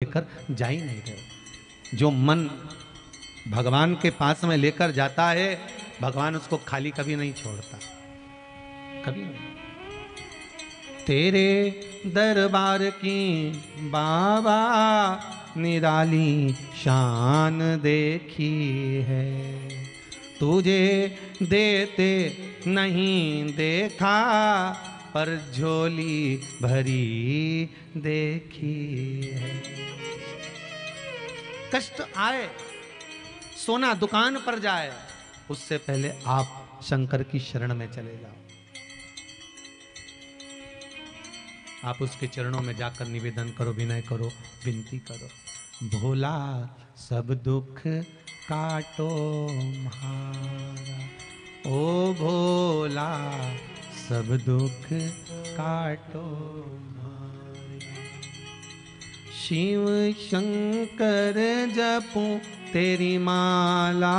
लेकर जा ही नहीं रहे हो। जो मन भगवान के पास में लेकर जाता है, भगवान उसको खाली कभी नहीं छोड़ता, कभी नहीं। तेरे दरबार की बाबा निराली शान देखी है, तुझे देते नहीं देखा पर झोली भरी देखी है। कष्ट आए, सोना दुकान पर जाए, उससे पहले आप शंकर की शरण में चले जाओ। आप उसके चरणों में जाकर निवेदन करो, विनय करो, विनती करो। भोला सब दुख काटो म्हारा, ओ भोला सब दुख काटो म्हारा। शिव शंकर जपूं तेरी माला,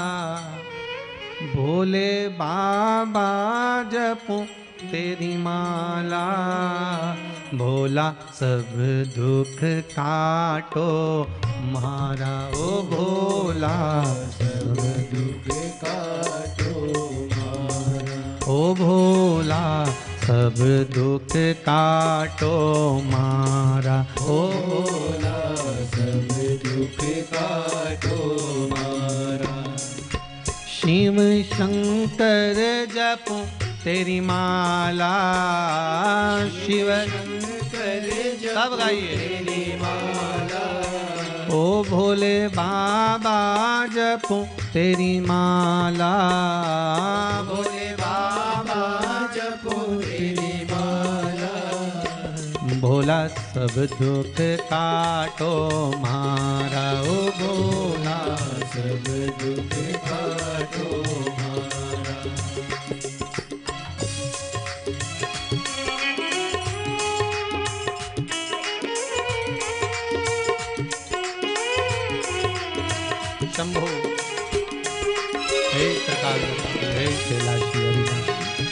भोले बाबा जपूं तेरी माला। भोला सब दुख काटो म्हारा, ओ भोला सब दुख काटो म्हारा, ओ भोला सब दुख काटो म्हारा, ओ भोला सब दुख काटो म्हारा। शिव शंकर जपूं तेरी माला, शिव शंकर सब गाइए तेरी माला। ओ भोले बाबा जपूं तेरी माला, भोले बाबा जपूं तेरी माला। भोला सब दुख काटो म्हारा, ओ भोला सब दुख काटो म्हारा। शंभो हे त्रिकाल, हे कैलाशी अविनाशी।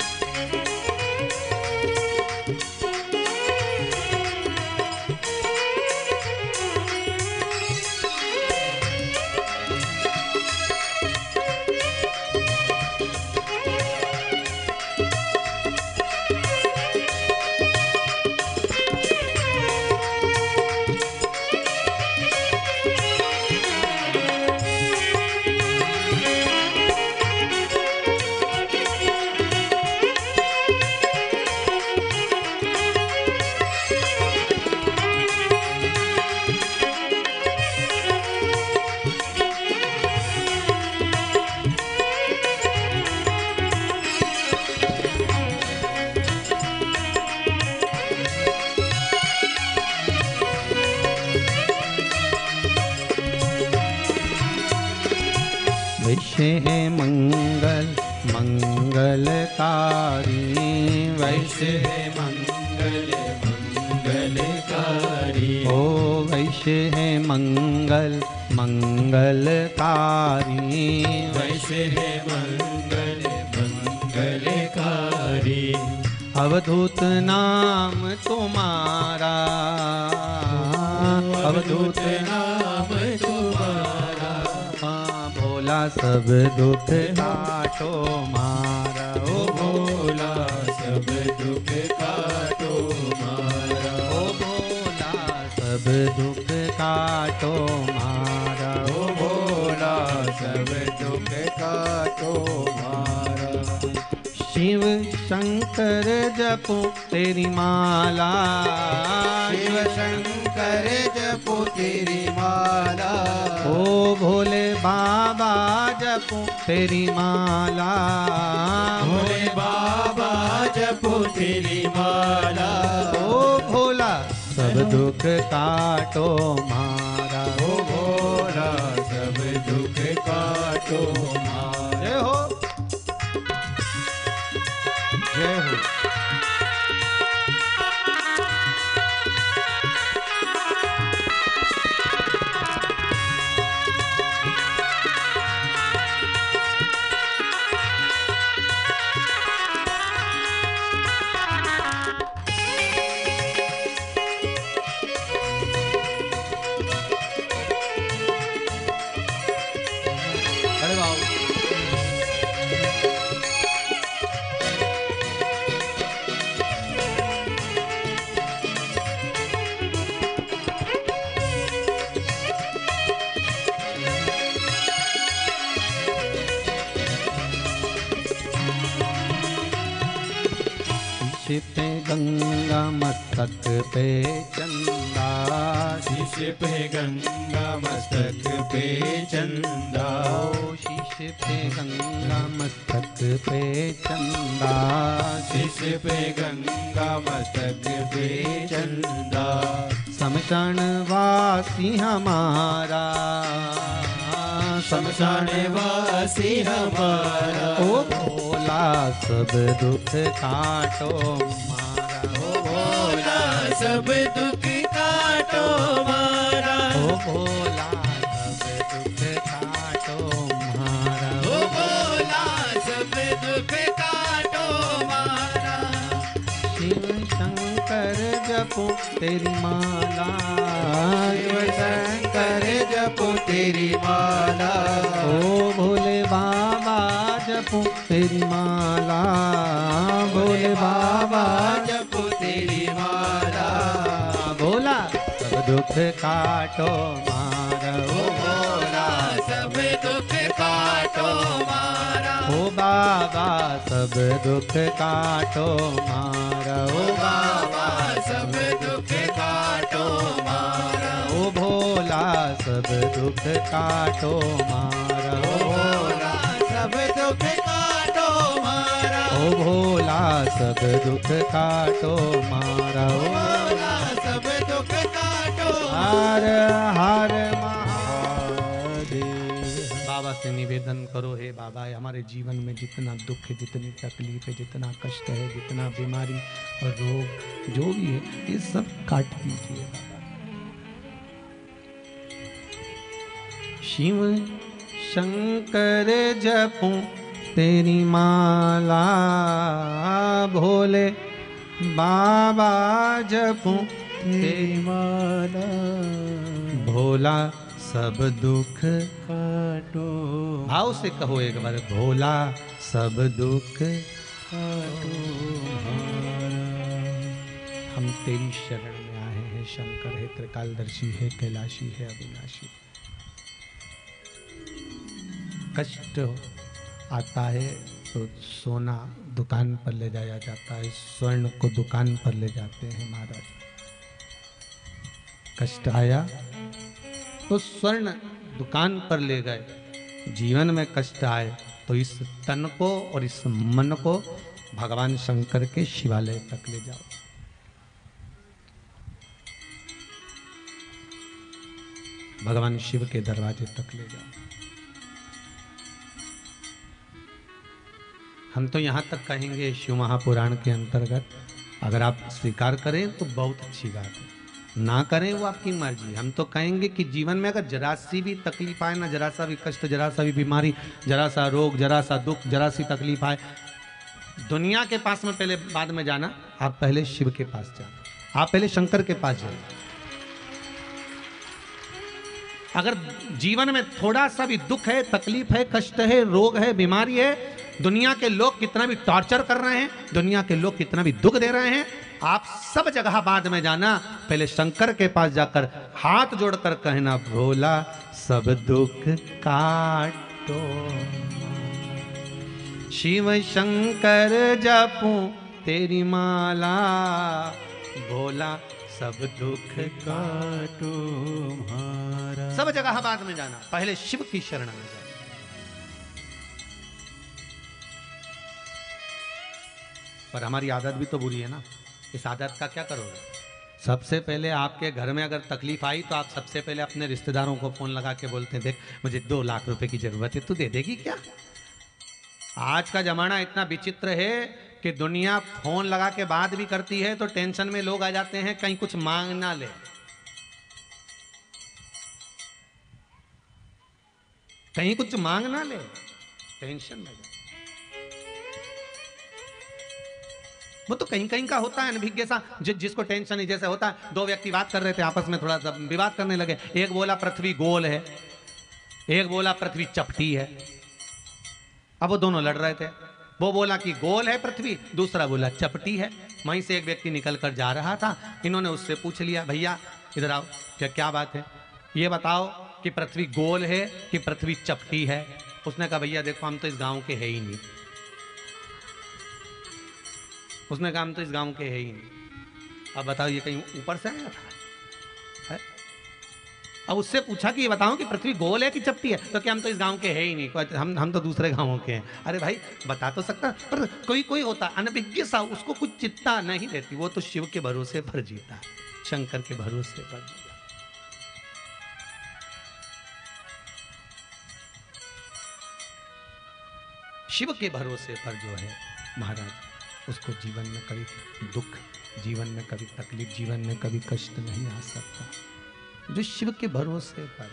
वैश्य है मंगल मंगलकारी, वैश्य है मंगल मंगलकारी। ओ वैश्य है मंगल मंगलकारी, वैश्य है मंगल मंगलकारी। अवधूत नाम तुम्हारा, अवधूत नाम तुम्हारा। भोला सब दुख काटो मारा, ओ भोला सब दुख काटो मारा, ओ भोला सब दुख काटो मारा, ओ भोला सब दुख काटो मारा। शिव शंकर जपो तेरी माला, शिव शंकर जपो तेरी माला। ओ भोले बाबा जपो तेरी माला, भोले बाबा जपो तेरी माला। ओ भोला सब दुख काटो मारा, ओ भोला सब दुख काटो मारा। जय हो, जय हो। शीश पे गंगा मस्तक पे चंदा, शीश पे गंगा मस्तक पे चंदा, शीश पे गंगा मस्तक पे चंदा, शीश पे गंगा मस्तक पे चंदा, शमशान वासी हमारा, शमशान वासी हमारा, ओ भोला सब दुख काटो मारा, ओ भोला सब दुख काटो मारा, ओ भोला सब दुख काटो मारा, ओ भोला सब दुख काटो मारा, शिव शंकर जपो तेरी माला, शिव शंकर जपो तेरी माला, ओ भोले बाबा जपो तेरी माला, भोले बाबा जपो तेरी माला, भोला सब दुख काटो मारा, ओ भोला सब दुख काटो मारा, ओ बाबा सब दुख काटो मारा, ओ बाबा सब दुख काटो मारा, ओ भोला सब दुख काटो मारा, ओ भोला सब दुख काटो मारा, ओ भोला सब दुख काटो मारा, ओ भोला सब दुख काटो हर हर महादेव। बाबा से निवेदन करो, हे बाबा हमारे जीवन में जितना दुख है, जितनी तकलीफ है, जितना कष्ट है, जितना बीमारी और रोग जो भी है, ये सब काट दीजिए बाबा। शिव शंकर जपू तेरी माला, भोले बाबा जपू तेरी माला, भोला सब दुख काटो, भाव से कहो एक बार, भोला सब दुख काटो हम तेरी शरण में आए हैं। शंकर है, त्रिकालदर्शी है, कैलाशी है, अविनाशी। कष्ट आता है तो सोना दुकान पर ले जाया जाता है, स्वर्ण को दुकान पर ले जाते हैं महाराज। कष्ट आया तो स्वर्ण दुकान पर ले गए। जीवन में कष्ट आए तो इस तन को और इस मन को भगवान शंकर के शिवालय तक ले जाओ। भगवान शिव के दरवाजे तक ले जाओ। हम तो यहाँ तक कहेंगे शिव महापुराण के अंतर्गत, अगर आप स्वीकार करें तो बहुत अच्छी बात है, ना करें वो आपकी मर्जी। हम तो कहेंगे कि जीवन में अगर जरा सी भी तकलीफ आए ना, जरा सा भी कष्ट, जरा सा भी बीमारी, जरा सा रोग, जरा सा दुख, जरा सी तकलीफ आए, दुनिया के पास में पहले बाद में जाना, आप पहले शिव के पास जाना, आप पहले शंकर के पास जाना। अगर जीवन में थोड़ा सा भी दुख है, तकलीफ है, कष्ट है, रोग है, बीमारी है, दुनिया के लोग कितना भी टॉर्चर कर रहे हैं, दुनिया के लोग कितना भी दुख दे रहे हैं, आप सब जगह बाद में जाना, पहले शंकर के पास जाकर हाथ जोड़कर कहना, भोला सब दुख काटो। शिव शंकर जपू तेरी माला, भोला सब दुख काटो हमारा। सब जगह बाद में जाना, पहले शिव की शरण में जाना। पर हमारी आदत भी तो बुरी है ना, इस आदत का क्या करोगे? सबसे पहले आपके घर में अगर तकलीफ आई तो आप सबसे पहले अपने रिश्तेदारों को फोन लगा के बोलते हैं, देख मुझे 2 लाख रुपए की जरूरत है, तू दे देगी क्या? आज का जमाना इतना विचित्र है कि दुनिया फोन लगा के बात भी करती है तो टेंशन में लोग आ जाते हैं, कहीं कुछ मांग ना ले। कहीं कुछ मांग ना ले, टेंशन में। वो तो कहीं कहीं का होता है अनभिज्ञ सा, जिसको टेंशन नहीं। जैसे होता है 2 व्यक्ति बात कर रहे थे, आपस में थोड़ा सा विवाद करने लगे। एक बोला पृथ्वी गोल है, एक बोला पृथ्वी चपटी है। अब वो दोनों लड़ रहे थे। वो बोला कि गोल है पृथ्वी, दूसरा बोला चपटी है। वहीं से एक व्यक्ति निकल कर जा रहा था, इन्होंने उससे पूछ लिया, भैया इधर आओ, क्या बात है, ये बताओ कि पृथ्वी गोल है कि पृथ्वी चपटी है? उसने कहा, भैया देखो हम तो इस गांव के है ही नहीं, उसने कहा हम तो इस गांव के है ही नहीं। अब बताओ ये कहीं ऊपर से आया था है? अब उससे पूछा कि ये बताओ कि पृथ्वी गोल है कि चपटी है, तो क्या हम तो इस गांव के है ही नहीं, हम तो दूसरे गांवों के हैं। अरे भाई बता तो सकता, पर कोई कोई होता अनभिज्ञ सा, उसको कुछ चिंता नहीं रहती, वो तो शिव के भरोसे पर जीता, शंकर के भरोसे पर जीता। शिव के भरोसे पर जो है महाराज, उसको जीवन में कभी दुख, जीवन में कभी तकलीफ, जीवन में कभी कष्ट नहीं आ सकता। जो शिव के भरोसे पर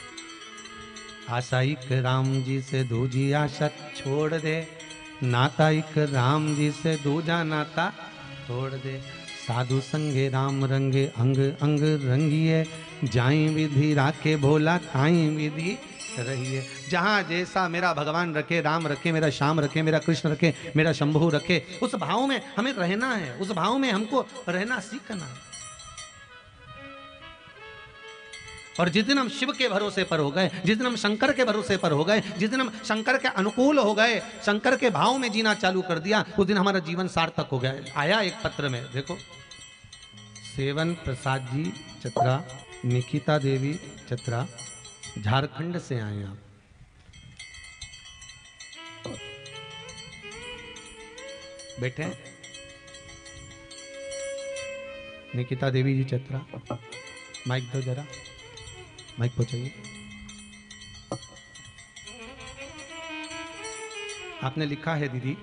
आशाइक राम जी से दूजी आशा छोड़ दे, नाताइक राम जी से दूजा नाता तोड़ दे, साधु संगे राम रंगे अंग अंग रंगिए, जाई विधि राखे भोला ताई विधि रहिए। जहां जैसा मेरा भगवान रखे, राम रखे, मेरा श्याम रखे, मेरा कृष्ण रखे, मेरा शंभु रखे, उस भाव में हमें रहना है, उस भाव में हमको रहना सीखना है। और जिस दिन हम शिव के भरोसे पर हो गए, जिस दिन हम शंकर के भरोसे पर हो गए, जिस दिन हम शंकर के अनुकूल हो गए, शंकर के भाव में जीना चालू कर दिया, उस दिन हमारा जीवन सार्थक हो गया। आया एक पत्र में देखो, सेवन प्रसाद जी चतरा, निकिता देवी चतरा, झारखंड से आए आप। बैठे निकिता देवी जी चतरा, माइक दो जरा, माइक पहुंचाइए। आपने लिखा है दीदी,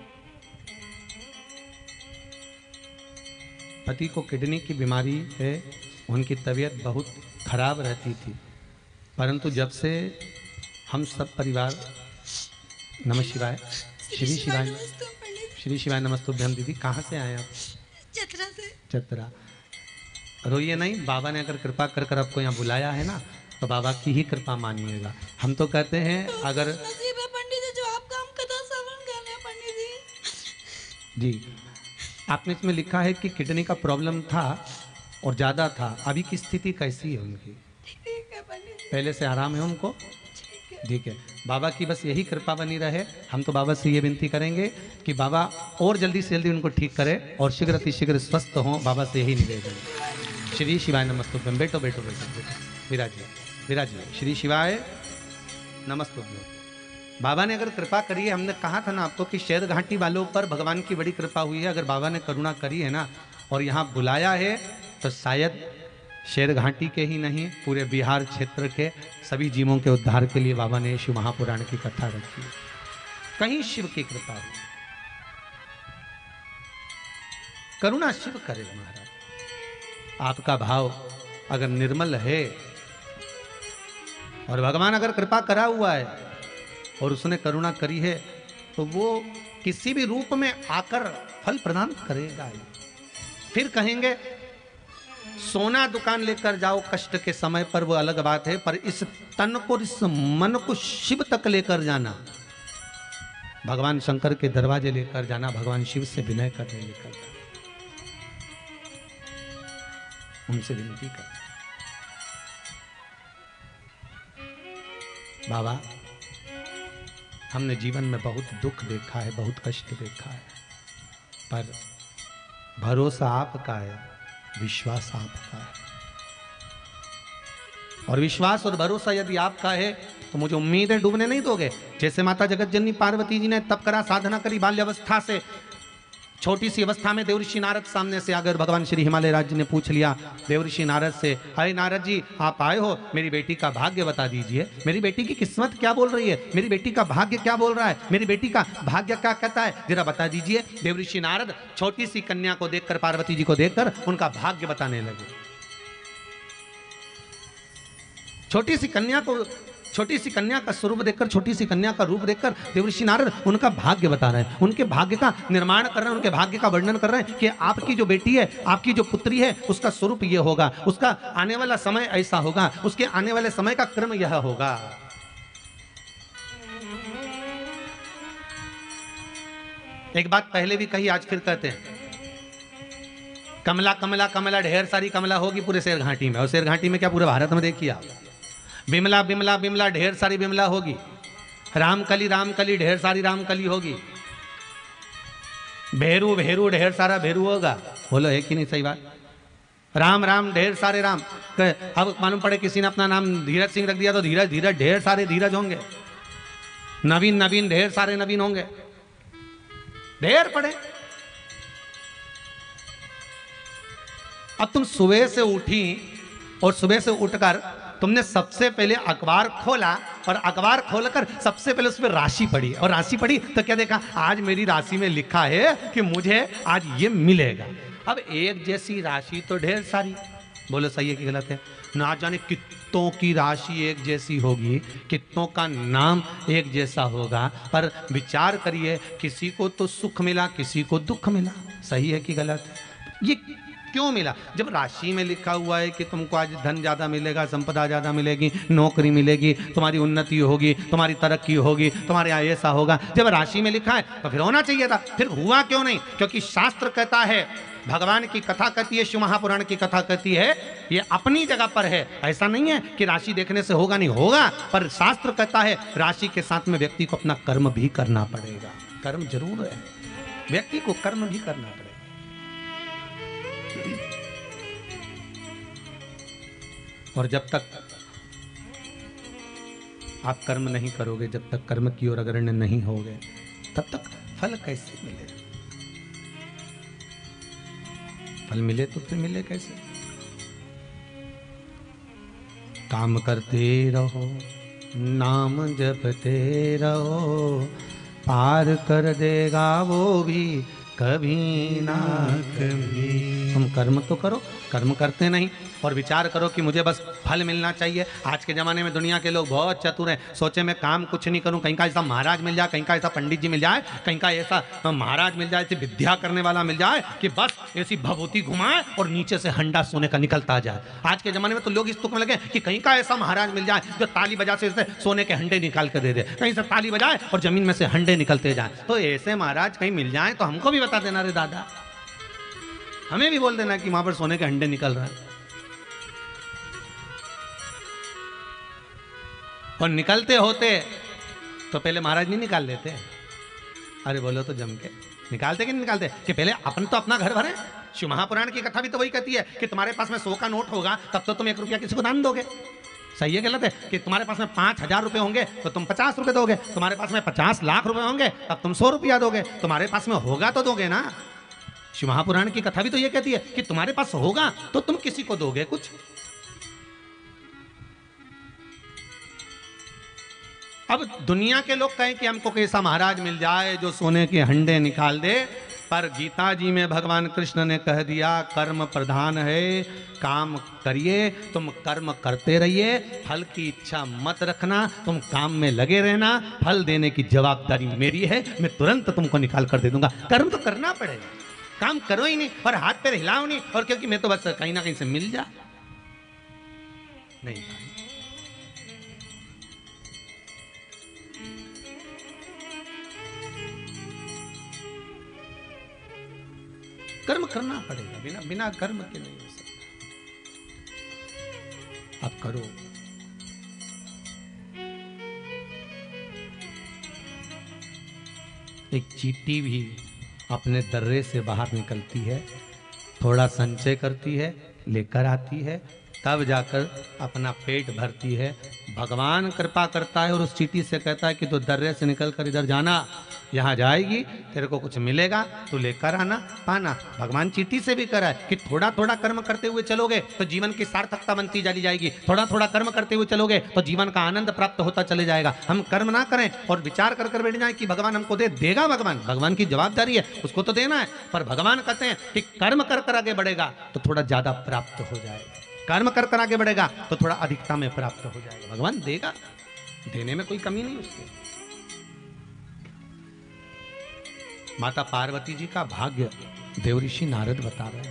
पति को किडनी की बीमारी है, उनकी तबीयत बहुत खराब रहती थी, परंतु जब से हम सब परिवार, नमः शिवाय, श्री शिवाय, श्री शिवाय नमस्तुभ्यम। दीदी कहाँ से आए आप? चतरा से। चतरा। रोइए नहीं, बाबा ने अगर कृपा कर कर आपको यहाँ बुलाया है ना, तो बाबा की ही कृपा मानिएगा। हम तो कहते हैं अगर नसीब है पंडित जी, जो आपका हम कथा श्रवण कर रहे हैं पंडित जी। जी, आपने इसमें लिखा है कि किडनी का प्रॉब्लम था और ज़्यादा था, अभी की स्थिति कैसी है उनकी? ठीक है पंडित जी, पहले से आराम है उनको? ठीक है। ठीक है, बाबा की बस यही कृपा बनी रहे। हम तो बाबा से ये विनती करेंगे कि बाबा और जल्दी से जल्दी उनको ठीक करे और शीघ्र अतिशीघ्र स्वस्थ हों, बाबा से यही निवेदन। श्री शिवाय नमस्तुभ्यम। बैठो बैठो बैठो बैठो, विराजिए विराजिए। श्री शिवाय नमस्तुभ्यम। बाबा ने अगर कृपा करी है, हमने कहा था ना आपको कि शेर घाटी वालों पर भगवान की बड़ी कृपा हुई है। अगर बाबा ने करुणा करी है ना और यहाँ बुलाया है, तो शायद शेर घाटी के ही नहीं, पूरे बिहार क्षेत्र के सभी जीवों के उद्धार के लिए बाबा ने शिव महापुराण की कथा रखी है। कहीं शिव की कृपा हुई, करुणा शिव करे महाराज। आपका भाव अगर निर्मल है और भगवान अगर कृपा करा हुआ है और उसने करुणा करी है, तो वो किसी भी रूप में आकर फल प्रदान करेगा ही। फिर कहेंगे सोना दुकान लेकर जाओ कष्ट के समय पर, वो अलग बात है, पर इस तन को, इस मन को शिव तक लेकर जाना, भगवान शंकर के दरवाजे लेकर जाना, भगवान शिव से विनय करने लेकर जाना, उनसे विनती कर, बाबा हमने जीवन में बहुत दुख देखा है, बहुत कष्ट देखा है, पर भरोसा आपका है, विश्वास आपका है, और विश्वास और भरोसा यदि आपका है तो मुझे उम्मीद है डूबने नहीं दोगे। जैसे माता जगत जननी पार्वती जी ने तप करा, साधना करी, बाल्यावस्था से, छोटी सी अवस्था में देवऋषि नारद सामने से आकर भगवान श्री हिमालय राज जी ने पूछ लिया देवऋषि नारद से, अरे नारद जी आप आए हो, मेरी बेटी का भाग्य बता दीजिए, मेरी बेटी की किस्मत क्या बोल रही है, मेरी बेटी का भाग्य क्या बोल रहा है, मेरी बेटी का भाग्य क्या कहता है, जरा बता दीजिए। देवऋषि नारद छोटी सी कन्या को देखकर, पार्वती जी को देखकर उनका भाग्य बताने लगे। छोटी सी कन्या को, छोटी सी कन्या का स्वरूप देखकर, छोटी सी कन्या का रूप देखकर देवऋषि नारद उनका भाग्य बता रहे हैं, उनके भाग्य का निर्माण कर रहे हैं, उनके भाग्य का वर्णन कर रहे हैं कि आपकी जो बेटी है, आपकी जो पुत्री है, उसका स्वरूप ये होगा, उसका आने वाला समय ऐसा होगा, उसके आने वाले समय का क्रम यह होगा। एक बात पहले भी कही, आज फिर कहते हैं, कमला कमला कमला, ढेर सारी कमला होगी पूरे शेर घाटी में, और शेर घाटी में क्या पूरे भारत में देखिए आप, बिमला बिमला बिमला, ढेर सारी बिमला होगी, रामकली रामकली, ढेर सारी रामकली होगी, भेरू भेरू ढेर सारा भेरू होगा, बोलो है कि नहीं सही बात। राम राम ढेर सारे राम, अब मालूम पड़े किसी ने अपना नाम धीरज सिंह रख दिया तो धीरज धीरज ढेर सारे धीरज होंगे, नवीन नवीन ढेर सारे नवीन होंगे, ढेर पड़े। अब तुम सुबह से उठी और सुबह से उठकर तुमने सबसे पहले अखबार खोला और अखबार खोलकर सबसे पहले उसमें राशि पढ़ी, और राशि पढ़ी तो क्या देखा, आज मेरी राशि में लिखा है कि मुझे आज ये मिलेगा। अब एक जैसी राशि तो ढेर सारी, बोलो सही है कि गलत है। ना जाने कितनों की राशि एक जैसी होगी, कितनों का नाम एक जैसा होगा, पर विचार करिए किसी को तो सुख मिला, किसी को दुख मिला, सही है कि गलत है। ये क्यों मिला? जब राशि में लिखा हुआ है कि तुमको आज धन ज़्यादा मिलेगा, संपदा ज़्यादा मिलेगी, नौकरी मिलेगी, तुम्हारी उन्नति होगी, तुम्हारी तरक्की होगी, तुम्हारे यहाँ ऐसा होगा, जब राशि में लिखा है तो फिर होना चाहिए था, फिर हुआ क्यों नहीं? क्योंकि शास्त्र कहता है, भगवान की कथा कहती है, शिव महापुराण की कथा कहती है, ये अपनी जगह पर है। ऐसा नहीं है कि राशि देखने से होगा, नहीं होगा, पर शास्त्र कहता है राशि के साथ में व्यक्ति को अपना कर्म भी करना पड़ेगा। कर्म जरूर है, व्यक्ति को कर्म भी करना पड़ेगा। और जब तक आप कर्म नहीं करोगे, जब तक कर्म की ओर अग्रणी नहीं होगे, तब तक फल कैसे मिले? फल मिले तो फिर मिले कैसे? काम करते रहो, नाम जपते रहो, पार कर देगा वो भी कभी ना कभी। तुम कर्म तो करो, कर्म करते नहीं और विचार करो कि मुझे बस फल मिलना चाहिए। आज के ज़माने में दुनिया के लोग बहुत चतुर हैं, सोचे मैं काम कुछ नहीं करूं, कहीं का ऐसा महाराज मिल जाए, कहीं का ऐसा पंडित जी मिल जाए, कहीं का ऐसा महाराज मिल जाए, ऐसी विद्या करने वाला मिल जाए कि बस ऐसी भभूति घुमाए और नीचे से हंडा सोने का निकलता जाए। आज के ज़माने में तो लोग इस तुक में लगे कि कहीं का ऐसा महाराज मिल जाए जो ताली बजा से सोने के हंडे निकाल कर दे दे, कहीं से ताली बजाए और जमीन में से हंडे निकलते जाए। तो ऐसे महाराज कहीं मिल जाए तो हमको भी बता देना रे दादा, हमें भी बोल देना कि वहां पर सोने के हंडे निकल रहा है। और निकलते होते तो पहले महाराज नहीं निकाल लेते? अरे बोलो तो जम के, निकालते कि नहीं निकालते? कि पहले अपन तो अपना घर भरे। शिव महापुराण की कथा भी तो वही कहती है कि तुम्हारे पास में 100 का नोट होगा तब तो तुम 1 रुपया किसी को दान दोगे। सही है गलत है? कि तुम्हारे पास में 5,000 रुपए होंगे तो तुम 50 रुपए दोगे, तुम्हारे पास में 50 लाख रुपए होंगे तब तुम 100 रुपया दोगे, तुम्हारे पास में होगा तो दोगे ना। शिव महापुराण की कथा भी तो ये कहती है कि तुम्हारे पास होगा तो तुम किसी को दोगे कुछ। अब दुनिया के लोग कहें कि हमको कैसा महाराज मिल जाए जो सोने के हंडे निकाल दे, पर गीता जी में भगवान कृष्ण ने कह दिया कर्म प्रधान है, काम करिए, तुम कर्म करते रहिए, फल की इच्छा मत रखना, तुम काम में लगे रहना, फल देने की जवाबदारी मेरी है, मैं तुरंत तुमको निकाल कर दे दूंगा। कर्म तो करना पड़ेगा, काम करो ही नहीं और हाथ पैर हिलाओ नहीं, और क्योंकि मैं तो बस कहीं ना कहीं से मिल जा नहीं। कर्म करना पड़ेगा, बिना बिना कर्म के नहीं हो सकता। आप करो। एक चींटी भी अपने दर्रे से बाहर निकलती है, थोड़ा संचय करती है, लेकर आती है, तब जाकर अपना पेट भरती है। भगवान कृपा करता है और उस चींटी से कहता है कि तू दर्रे से निकल कर इधर जाना, यहाँ जाएगी, तेरे को कुछ मिलेगा, तू लेकर आना, पाना। भगवान चींटी से भी करा है कि थोड़ा थोड़ा कर्म करते हुए चलोगे तो जीवन की सार्थकता बनती चली जाएगी, थोड़ा थोड़ा कर्म करते हुए चलोगे तो जीवन का आनंद प्राप्त होता चले जाएगा। हम कर्म ना करें और विचार कर कर बैठ जाए कि भगवान हमको दे देगा, भगवान की जवाबदारी है, उसको तो देना है, पर भगवान कहते हैं कि कर्म कर कर आगे बढ़ेगा तो थोड़ा ज्यादा प्राप्त हो जाएगा, कर्म कर कर आगे बढ़ेगा तो थोड़ा अधिकता में प्राप्त हो जाएगा। भगवान देगा, देने में कोई कमी नहीं उसके। माता पार्वती जी का भाग्य देवऋषि नारद बता रहे हैं।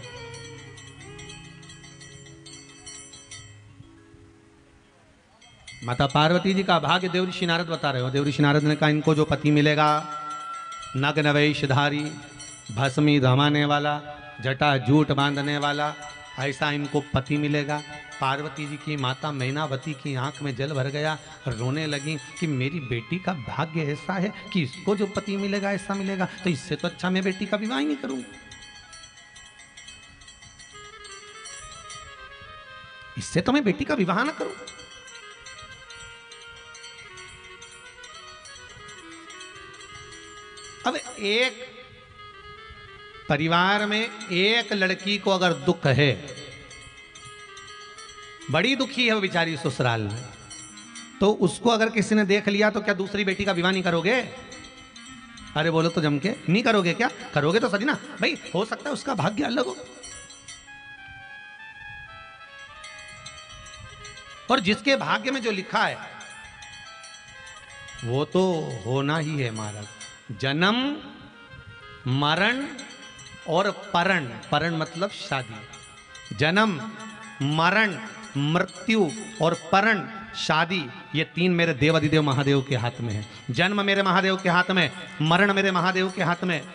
माता पार्वती जी का भाग्य देवऋषि नारद बता रहे हो। देवऋषि नारद ने कहा इनको जो पति मिलेगा, नग्न वेशधारी, भस्मी रमाने वाला, जटा जूट बांधने वाला, ऐसा इनको पति मिलेगा। पार्वती जी की माता मैनावती की आंख में जल भर गया, रोने लगी कि मेरी बेटी का भाग्य ऐसा है कि इसको जो पति मिलेगा ऐसा मिलेगा, तो इससे तो अच्छा मैं बेटी का विवाह ही नहीं करूंगी, इससे तो मैं बेटी का विवाह ना करूं। अब एक परिवार में एक लड़की को अगर दुख है, बड़ी दुखी है वो बेचारी ससुराल में, तो उसको अगर किसी ने देख लिया तो क्या दूसरी बेटी का विवाह नहीं करोगे? अरे बोलो तो जम के, नहीं करोगे क्या? करोगे तो सही ना भाई, हो सकता है उसका भाग्य अलग हो, और जिसके भाग्य में जो लिखा है वो तो होना ही है महाराज। जन्म, मरण और परण, परण मतलब शादी। जन्म, मरण, मृत्यु और परण, शादी, ये तीन मेरे देवाधिदेव महादेव के हाथ में है। जन्म मेरे महादेव के हाथ में, मरण मेरे महादेव के हाथ में,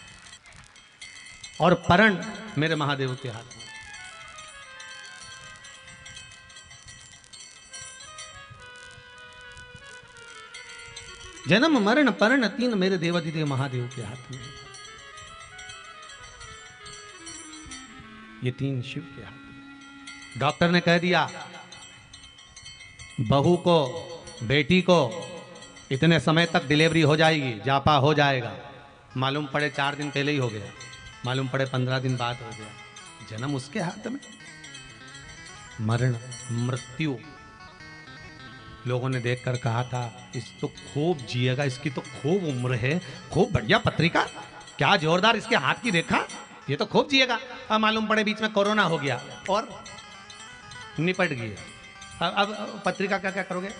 और परण मेरे महादेव के हाथ में। जन्म, मरण, परण तीन मेरे देवाधिदेव महादेव के हाथ में, ये तीन शिव के हाथ में। डॉक्टर ने कह दिया बहू को, बेटी को इतने समय तक डिलीवरी हो जाएगी, जापा हो जाएगा, मालूम पड़े 4 दिन पहले ही हो गया, मालूम पड़े 15 दिन बाद हो गया। जन्म उसके हाथ में, मरण, मृत्यु लोगों ने देखकर कहा था इस तो खूब जिएगा, इसकी तो खूब उम्र है, खूब बढ़िया पत्रिका, क्या जोरदार इसके हाथ की देखा, ये तो खूब जिएगा। अब मालूम पड़े बीच में कोरोना हो गया और निपट गई। अब पत्रिका क्या क्या करोगे?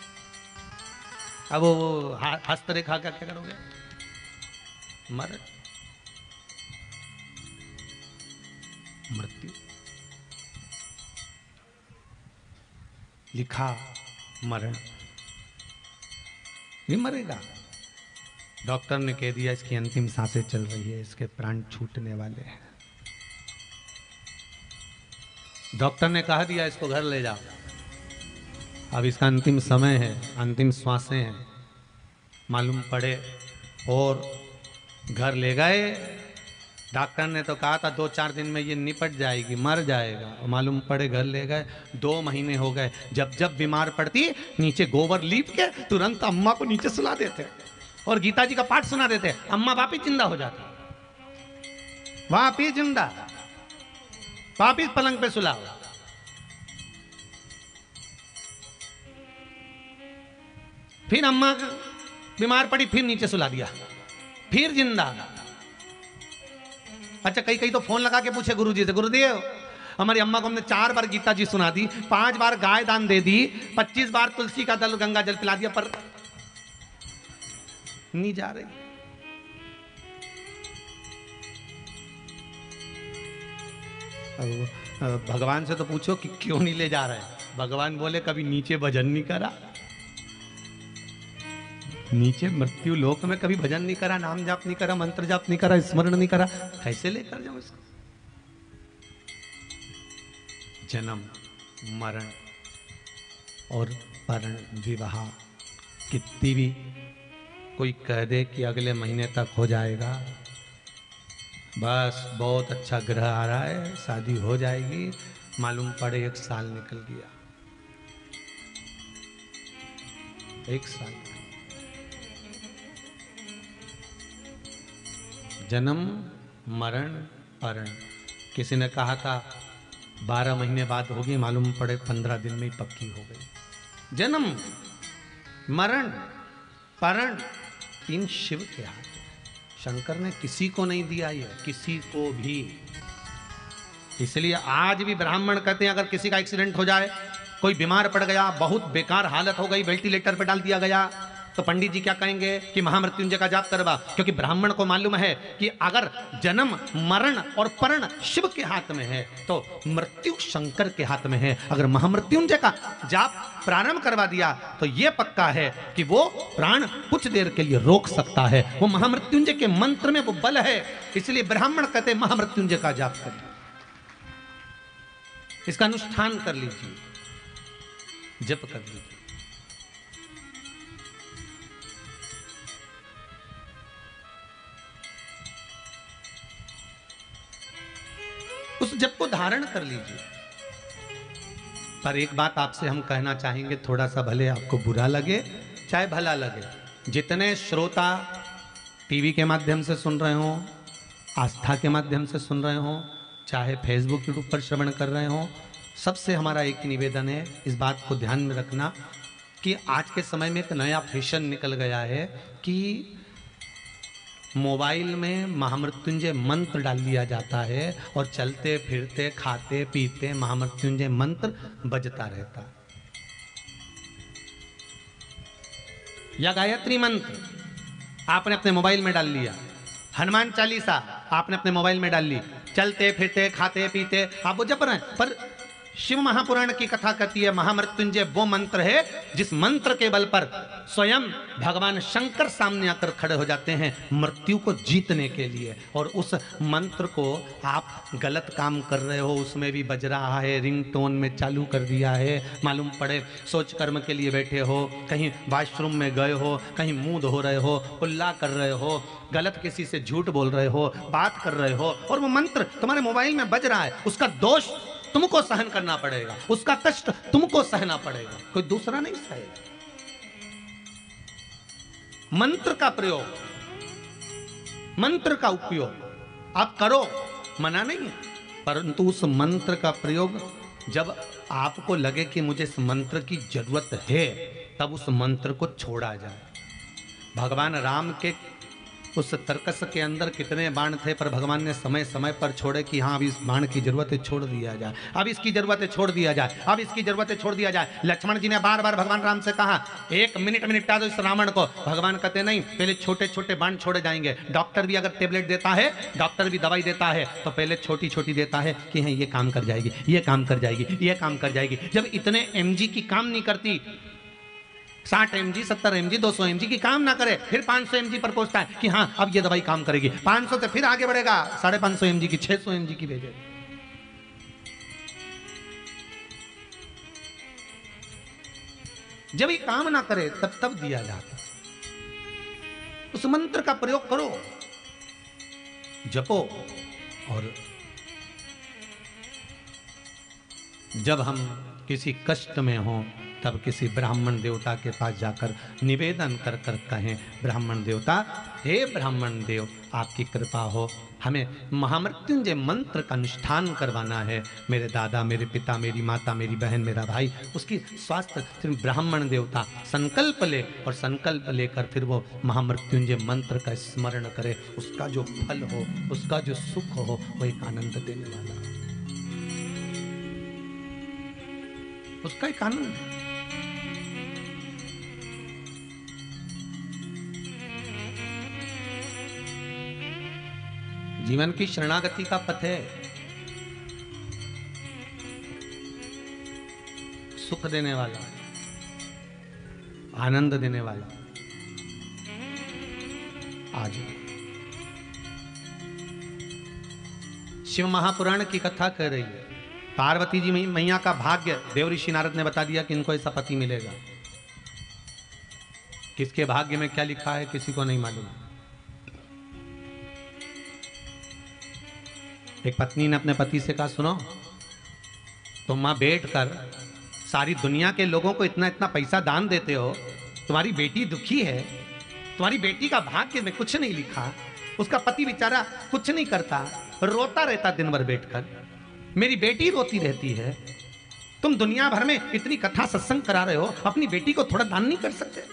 अब वो हस्तरेखा क्या क्या करोगे? मरण, मृत्यु लिखा, मरण, ये मरेगा। डॉक्टर ने कह दिया इसकी अंतिम सांसें चल रही है, इसके प्राण छूटने वाले हैं। डॉक्टर ने कह दिया इसको घर ले जाओ, अब इसका अंतिम समय है, अंतिम श्वासें हैं। मालूम पड़े और घर ले गए। डॉक्टर ने तो कहा था 2-4 दिन में ये निपट जाएगी, मर जाएगा। मालूम पड़े घर ले गए, 2 महीने हो गए। जब जब बीमार पड़ती नीचे गोबर लीप के तुरंत अम्मा को नीचे सुला देते और गीता जी का पाठ सुना देते, अम्मा वापिस जिंदा हो जाती, वापिस जिंदा, वापिस पलंग पे सुला। फिर अम्मा बीमार पड़ी, फिर नीचे सुला दिया, फिर जिंदा। अच्छा कई कई तो फोन लगा के पूछे गुरुजी से, गुरुदेव हमारी अम्मा को हमने 4 बार गीता जी सुना दी, 5 बार गाय दान दे दी, 25 बार तुलसी का दल गंगा जल पिला दिया, पर नहीं जा रही। अब भगवान से तो पूछो कि क्यों नहीं ले जा रहे। भगवान बोले कभी नीचे भजन नहीं करा, नीचे मृत्यु लोक में कभी भजन नहीं करा, नाम जाप नहीं करा, मंत्र जाप नहीं करा, स्मरण नहीं करा, कैसे लेकर जाऊं इसको? जन्म, मरण और परण, विवाह, कितनी भी कोई कह दे कि अगले महीने तक हो जाएगा, बस बहुत अच्छा ग्रह आ रहा है, शादी हो जाएगी, मालूम पड़े 1 साल निकल गया, 1 साल। जन्म, मरण, परण। किसी ने कहा था 12 महीने बाद होगी, मालूम पड़े 15 दिन में ही पक्की हो गई। जन्म, मरण, परण तीन शिव के हाथ में। शंकर ने किसी को नहीं दिया ये, किसी को भी। इसलिए आज भी ब्राह्मण कहते हैं अगर किसी का एक्सीडेंट हो जाए, कोई बीमार पड़ गया, बहुत बेकार हालत हो गई, वेंटिलेटर पे डाल दिया गया, तो पंडित जी क्या कहेंगे कि महामृत्युंजय का जाप करवा, क्योंकि ब्राह्मण को मालूम है कि अगर जन्म, मरण और परण शिव के हाथ में है तो मृत्यु शंकर के हाथ में है। अगर महामृत्युंजय का जाप प्रारंभ करवा दिया तो यह पक्का है कि वो प्राण कुछ देर के लिए रोक सकता है। वो महामृत्युंजय के मंत्र में वो बल है, इसलिए ब्राह्मण कहते महामृत्युंजय का जाप करें। इसका अनुष्ठान कर लीजिए, जप कर लीजिए। उस जप को धारण कर लीजिए। पर एक बात आपसे हम कहना चाहेंगे, थोड़ा सा भले आपको बुरा लगे चाहे भला लगे, जितने श्रोता टीवी के माध्यम से सुन रहे हो, आस्था के माध्यम से सुन रहे हो, चाहे फेसबुक यूट्यूब पर श्रवण कर रहे हो, सबसे हमारा एक ही निवेदन है, इस बात को ध्यान में रखना कि आज के समय में एक नया फैशन निकल गया है कि मोबाइल में महामृत्युंजय मंत्र डाल दिया जाता है और चलते फिरते खाते पीते महामृत्युंजय मंत्र बजता रहता है। या गायत्री मंत्र आपने अपने मोबाइल में डाल लिया, हनुमान चालीसा आपने अपने मोबाइल में डाल ली, चलते फिरते खाते पीते आप वो जप रहे हैं। पर शिव महापुराण की कथा कहती है महामृत्युंजय वो मंत्र है जिस मंत्र के बल पर स्वयं भगवान शंकर सामने आकर खड़े हो जाते हैं मृत्यु को जीतने के लिए। और उस मंत्र को आप गलत काम कर रहे हो, उसमें भी बज रहा है, रिंगटोन में चालू कर दिया है, मालूम पड़े सोच कर्म के लिए बैठे हो, कहीं वॉशरूम में गए हो, कहीं मुंह धो रहे हो, उल्ला कर रहे हो, गलत किसी से झूठ बोल रहे हो, बात कर रहे हो और वो मंत्र तुम्हारे मोबाइल में बज रहा है, उसका दोष तुमको सहन करना पड़ेगा, उसका कष्ट तुमको सहना पड़ेगा, कोई दूसरा नहीं सहेगा। मंत्र का प्रयोग, मंत्र का उपयोग आप करो, मना नहीं है, परंतु उस मंत्र का प्रयोग जब आपको लगे कि मुझे इस मंत्र की जरूरत है तब उस मंत्र को छोड़ा जाए। भगवान राम के उस तर्कस के अंदर कितने बाण थे, पर भगवान ने समय समय पर छोड़े कि हाँ अब इस बाण की जरूरत है छोड़ दिया जाए, अब इसकी जरूरत है छोड़ दिया जाए, अब इसकी जरूरत है छोड़ दिया जाए। लक्ष्मण जी ने बार बार भगवान राम से कहा एक मिनट में निपटा दो इस रावण को, भगवान कहते नहीं पहले छोटे छोटे बाण छोड़े जाएंगे। डॉक्टर भी अगर टेबलेट देता है, डॉक्टर भी दवाई देता है तो पहले छोटी छोटी देता है कि हाँ ये काम कर जाएगी, ये काम कर जाएगी, ये काम कर जाएगी। जब इतने mg की काम नहीं करती, 60 mg 70 mg 200 mg की काम ना करे, फिर 500 mg पर पहुंचता है कि हाँ अब ये दवाई काम करेगी, 500 से फिर आगे बढ़ेगा 550 mg की, 600 mg की भेजे। जब ये काम ना करे तब दिया जाता। उस मंत्र का प्रयोग करो, जपो। और जब हम किसी कष्ट में हों तब किसी ब्राह्मण देवता के पास जाकर निवेदन कर कर कहें ब्राह्मण देवता, हे ब्राह्मण देव आपकी कृपा हो, हमें महामृत्युंजय मंत्र का अनुष्ठान करवाना है। मेरे दादा, मेरे पिता, मेरी माता, मेरी बहन, मेरा भाई, उसकी स्वास्थ्य। फिर ब्राह्मण देवता संकल्प ले और संकल्प लेकर फिर वो महामृत्युंजय मंत्र का स्मरण करे। उसका जो फल हो, उसका जो सुख हो, वो एक आनंद देने वाला, उसका एक आनंद है। जीवन की शरणागति का पथ है, सुख देने वाला, आनंद देने वाला। आज शिव महापुराण की कथा कह रही है, पार्वती जी मैया का भाग्य देव ऋषि नारद ने बता दिया कि इनको ऐसा पति मिलेगा। किसके भाग्य में क्या लिखा है किसी को नहीं मालूम। एक पत्नी ने अपने पति से कहा सुनो, तुम मां बैठ कर सारी दुनिया के लोगों को इतना इतना पैसा दान देते हो, तुम्हारी बेटी दुखी है, तुम्हारी बेटी का भाग्य में कुछ नहीं लिखा, उसका पति बेचारा कुछ नहीं करता, रोता रहता दिन भर बैठकर, मेरी बेटी रोती रहती है, तुम दुनिया भर में इतनी कथा सत्संग करा रहे हो, अपनी बेटी को थोड़ा दान नहीं कर सकते?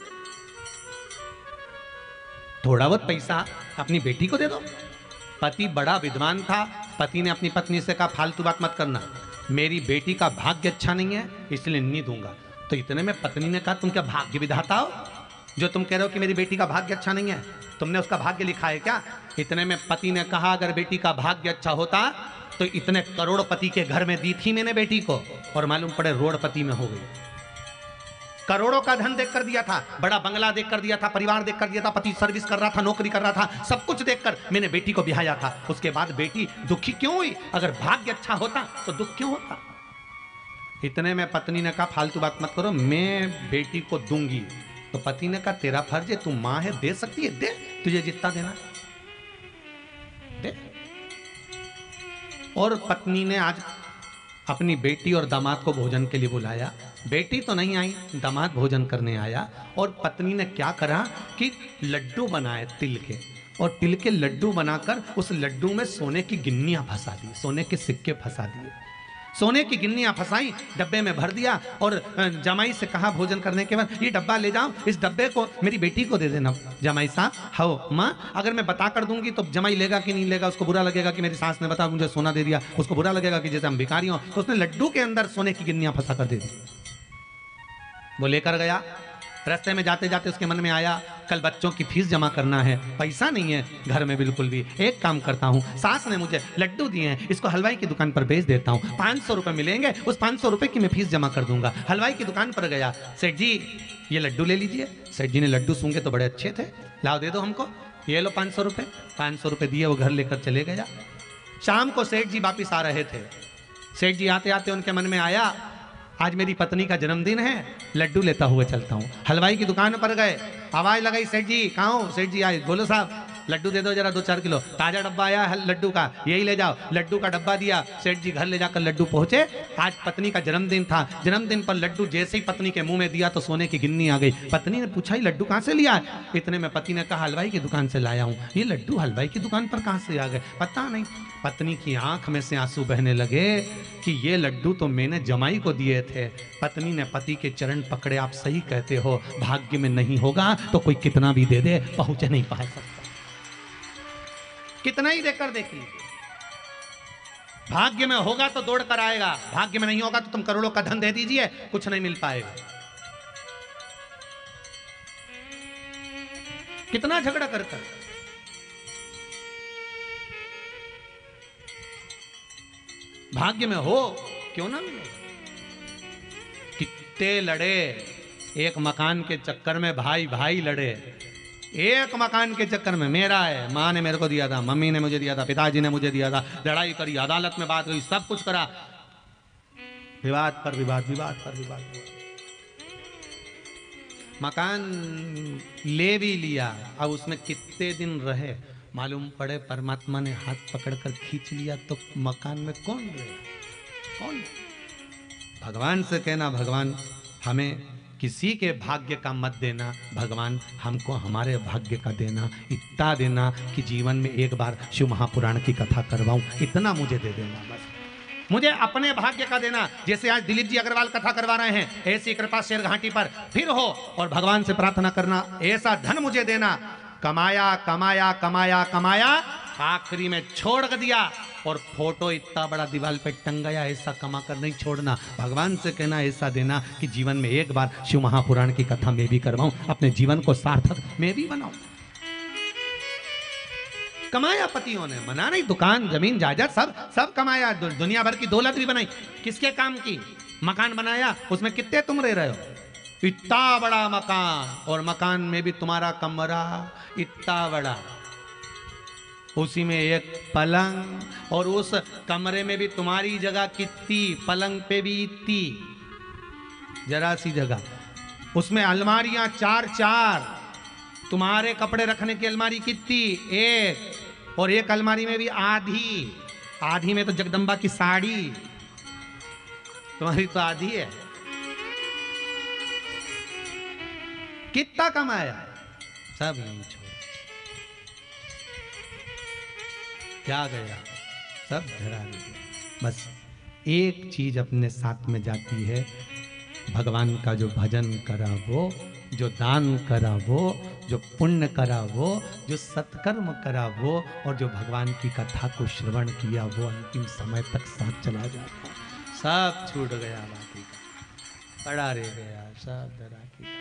थोड़ा बहुत पैसा अपनी बेटी को दे दो। पति बड़ा विद्वान था, पति ने अपनी पत्नी से कहा फालतू बात मत करना, मेरी बेटी का भाग्य अच्छा नहीं है इसलिए नहीं दूंगा। तो इतने में पत्नी ने कहा तुम क्या भाग्य विधाता हो जो तुम कह रहे हो कि मेरी बेटी का भाग्य अच्छा नहीं है, तुमने उसका भाग्य लिखा है क्या? इतने में पति ने कहा अगर बेटी का भाग्य अच्छा होता तो इतने करोड़पति के घर में दी थी मैंने बेटी को, और मालूम पड़े रोड़पति में हो गई। करोड़ों का धन देख कर दिया था, बड़ा बंगला देख कर दिया था, परिवार देख कर दिया था, पति सर्विस कर रहा था, नौकरी कर रहा था, सब कुछ देखकर मैंने बेटी को ब्याया था। उसके बाद बेटी दुखी क्यों हुई? अगर भाग्य अच्छा होता तो दुख क्यों होता? इतने में पत्नी ने कहा फालतू बात मत करो, मैं बेटी को दूंगी। तो पति ने कहा तेरा फर्ज है, तू मां है, दे सकती है, दे, तुझे जितना देना दे। और पत्नी ने आज अपनी बेटी और दामाद को भोजन के लिए बुलाया। बेटी तो नहीं आई, दामाद भोजन करने आया। और पत्नी ने क्या करा कि लड्डू बनाए तिल के, और तिल के लड्डू बनाकर उस लड्डू में सोने की गिन्नियां फंसा दी, सोने के सिक्के फंसा दिए। सोने की गिन्नियां फंसाई, डब्बे में भर दिया और जमाई से कहा भोजन करने के बाद, ये डब्बा ले जाओ, इस डब्बे को मेरी बेटी को दे देना। जमाई साहब, हो माँ, अगर मैं बता कर दूंगी तो जमाई लेगा कि नहीं लेगा? उसको बुरा लगेगा कि मेरी सास ने बता मुझे सोना दे दिया, उसको बुरा लगेगा कि जैसे हम भिखारी हों। तो उसने लड्डू के अंदर सोने की गिन्नियां फंसा कर दे दी। वो लेकर गया। रास्ते में जाते जाते उसके मन में आया, कल बच्चों की फीस जमा करना है, पैसा नहीं है घर में बिल्कुल भी। एक काम करता हूँ, सास ने मुझे लड्डू दिए हैं, इसको हलवाई की दुकान पर बेच देता हूँ, 500 रुपये मिलेंगे, उस 500 रुपये की मैं फीस जमा कर दूंगा। हलवाई की दुकान पर गया, सेठ जी ये लड्डू ले लीजिए। सेठ जी ने लड्डू सूंघे तो बड़े अच्छे थे, लाओ दे दो हमको, ये लो 500 रुपये। 500 रुपये दिए, वो घर लेकर चले गया। शाम को सेठ जी वापिस आ रहे थे। सेठ जी आते आते उनके मन में आया, आज मेरी पत्नी का जन्मदिन है, लड्डू लेता हुआ चलता हूँ। हलवाई की दुकान पर गए, आवाज लगाई, सेठ जी कहाँ हो? सेठ जी आए, बोलो साहब लड्डू दे दो जरा 2-4 किलो, ताजा डब्बा आया है लड्डू का, यही ले जाओ। लड्डू का डब्बा दिया, सेठ जी घर ले जाकर लड्डू पहुंचे। आज पत्नी का जन्मदिन था, जन्मदिन पर लड्डू जैसे ही पत्नी के मुंह में दिया तो सोने की गिन्नी आ गई। पत्नी ने पूछा ये लड्डू कहाँ से लिया है? इतने में पति ने कहा हलवाई की दुकान से लाया हूँ। ये लड्डू हलवाई की दुकान पर कहाँ से आ गए? पता नहीं। पत्नी की आंख में से आंसू बहने लगे कि ये लड्डू तो मैंने जमाई को दिए थे। पत्नी ने पति के चरण पकड़े, आप सही कहते हो, भाग्य में नहीं होगा तो कोई कितना भी दे दे पहुंच नहीं पा सकता। कितना ही देकर देख लीजिए, भाग्य में होगा तो दौड़ कर आएगा, भाग्य में नहीं होगा तो तुम करोड़ों का धन दे दीजिए, कुछ नहीं मिल पाएगा। कितना झगड़ा कर कर। भाग्य में हो क्यों ना मिले। कितने लड़े एक मकान के चक्कर में, भाई भाई लड़े एक मकान के चक्कर में। मेरा है, माँ ने मेरे को दिया था, मम्मी ने मुझे दिया था, पिताजी ने मुझे दिया था, लड़ाई करी, अदालत में बात हुई, सब कुछ करा, विवाद पर विवाद, विवाद पर विवाद। मकान ले भी लिया, अब उसमें कितने दिन रहे मालूम पड़े, परमात्मा ने हाथ पकड़कर खींच लिया तो मकान में कौन रहे? कौन? भगवान से कहना, भगवान हमें किसी के भाग्य का मत देना, भगवान हमको हमारे भाग्य का देना, इतना देना कि जीवन में एक बार शिव महापुराण की कथा करवाऊं, इतना मुझे दे देना बस। मुझे अपने भाग्य का देना, जैसे आज दिलीप जी अग्रवाल कथा करवा रहे हैं, ऐसी कृपा शेर घाटी पर फिर हो। और भगवान से प्रार्थना करना, ऐसा धन मुझे देना, कमाया कमाया कमाया कमाया, आखिरी में छोड़ दिया और फोटो इतना बड़ा दीवार पे टंगाया, ऐसा कमा कर नहीं छोड़ना। भगवान से कहना ऐसा देना कि जीवन में एक बार शिव महापुराण की कथा मैं भी करवाऊं, अपने जीवन को सार्थक मैं भी बनाऊं। कमाया पतियों ने, मना नहीं, दुकान जमीन जायदाद सब कमाया, दुनिया भर की दौलत भी बनाई। किसके काम की? मकान बनाया, उसमें कितने तुम रह रहे हो? इतना बड़ा मकान, और मकान में भी तुम्हारा कमरा इतना बड़ा, उसी में एक पलंग, और उस कमरे में भी तुम्हारी जगह कितनी, पलंग पे भी इतनी जरा सी जगह, उसमें अलमारियां 4-4, तुम्हारे कपड़े रखने की अलमारी कितनी, एक, और एक अलमारी में भी आधी, आधी में तो जगदम्बा की साड़ी, तुम्हारी तो आधी है। कितना कमाया, सब यहीं छोड़, क्या गया, सब धरा गया। बस एक चीज अपने साथ में जाती है, भगवान का जो भजन करा वो, जो दान करा वो, जो पुण्य करा वो, जो सत्कर्म करा वो, और जो भगवान की कथा को श्रवण किया वो अंतिम समय तक साथ चला जाता, सब छूट गया, बाकी का पड़ा रह गया, सब धरा की।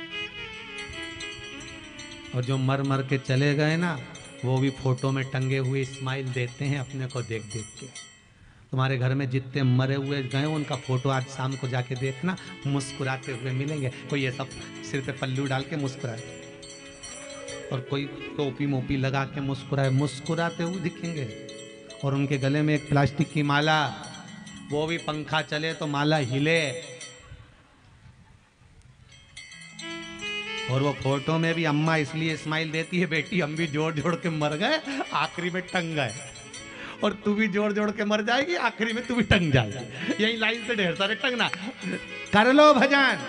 और जो मर मर के चले गए ना, वो भी फोटो में टंगे हुए स्माइल देते हैं अपने को देख देख के। तुम्हारे घर में जितने मरे हुए गए उनका फोटो आज शाम को जाके देखना, मुस्कुराते हुए मिलेंगे। कोई ये सब सिर पे पल्लू डाल के मुस्कुराए, और कोई टोपी मोपी लगा के मुस्कुराए, मुस्कुराते हुए दिखेंगे। और उनके गले में एक प्लास्टिक की माला, वो भी पंखा चले तो माला हिले, और वो फोटो में भी अम्मा इसलिए स्माइल देती है, बेटी हम भी जोड़ जोड़ के मर गए, आखिरी में टंग गए, और तू भी जोड़ जोड़ के मर जाएगी, आखिरी में तू भी टंग जाएगी। यही लाइन से ढेर सारे टंगना। कर लो भजन।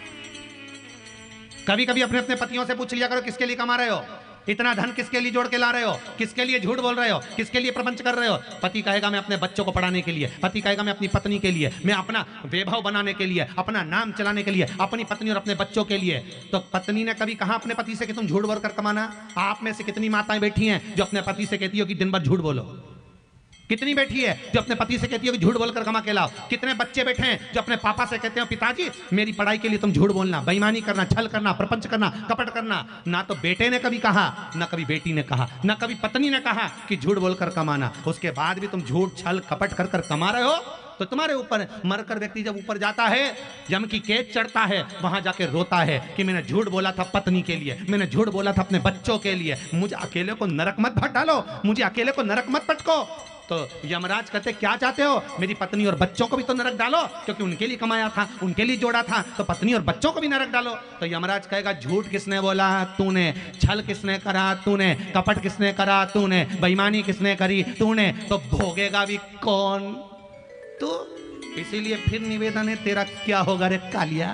कभी कभी अपने अपने पतियों से पूछ लिया करो, किसके लिए कमा रहे हो, इतना धन किसके लिए जोड़ के ला रहे हो, किसके लिए झूठ बोल रहे हो, किसके लिए प्रपंच कर रहे हो। पति कहेगा मैं अपने बच्चों को पढ़ाने के लिए, पति कहेगा मैं अपनी पत्नी के लिए, मैं अपना वैभव बनाने के लिए, अपना नाम चलाने के लिए, अपनी पत्नी और अपने बच्चों के लिए। तो पत्नी ने कभी कहा अपने पति से कि तुम झूठ बोल कर कमाना। आप में से कितनी माताएं बैठी हैं जो अपने पति से कहती हो कि दिन भर झूठ बोलो। कितनी बैठी है जो अपने पति से कहती हो कि झूठ बोलकर कमा के लाओ। कितने बच्चे बैठे हैं जो अपने पापा से कहते हो पिताजी मेरी पढ़ाई के लिए तुम झूठ बोलना, बेईमानी करना, छल करना, प्रपंच करना, कपट करना। ना तो बेटे ने कभी कहा, ना कभी बेटी ने कहा, ना कभी पत्नी ने कहा कि झूठ बोलकर कमाना। उसके बाद भी तुम झूठ छल कपट कर कर कमा रहे हो, तो तुम्हारे ऊपर मरकर व्यक्ति जब ऊपर जाता है, यम की कैद चढ़ता है, वहां जाके रोता है कि मैंने झूठ बोला था पत्नी के लिए, मैंने झूठ बोला था अपने बच्चों के लिए, मुझे अकेले को नरक मत भट डालो, मुझे अकेले को नरक मत पटको। तो यमराज कहते क्या चाहते हो, मेरी पत्नी और बच्चों को भी तो नरक डालो, क्योंकि उनके लिए कमाया था, उनके लिए जोड़ा था, तो पत्नी और बच्चों को भी नरक डालो। तो यमराज कहेगा झूठ किसने बोला, तूने, छल किसने करा, तूने, कपट किसने करा, तूने, बेईमानी किसने करी, तूने, तो भोगेगा भी कौन, तो इसीलिए फिर निवेदन है, तेरा क्या होगा रे कालिया,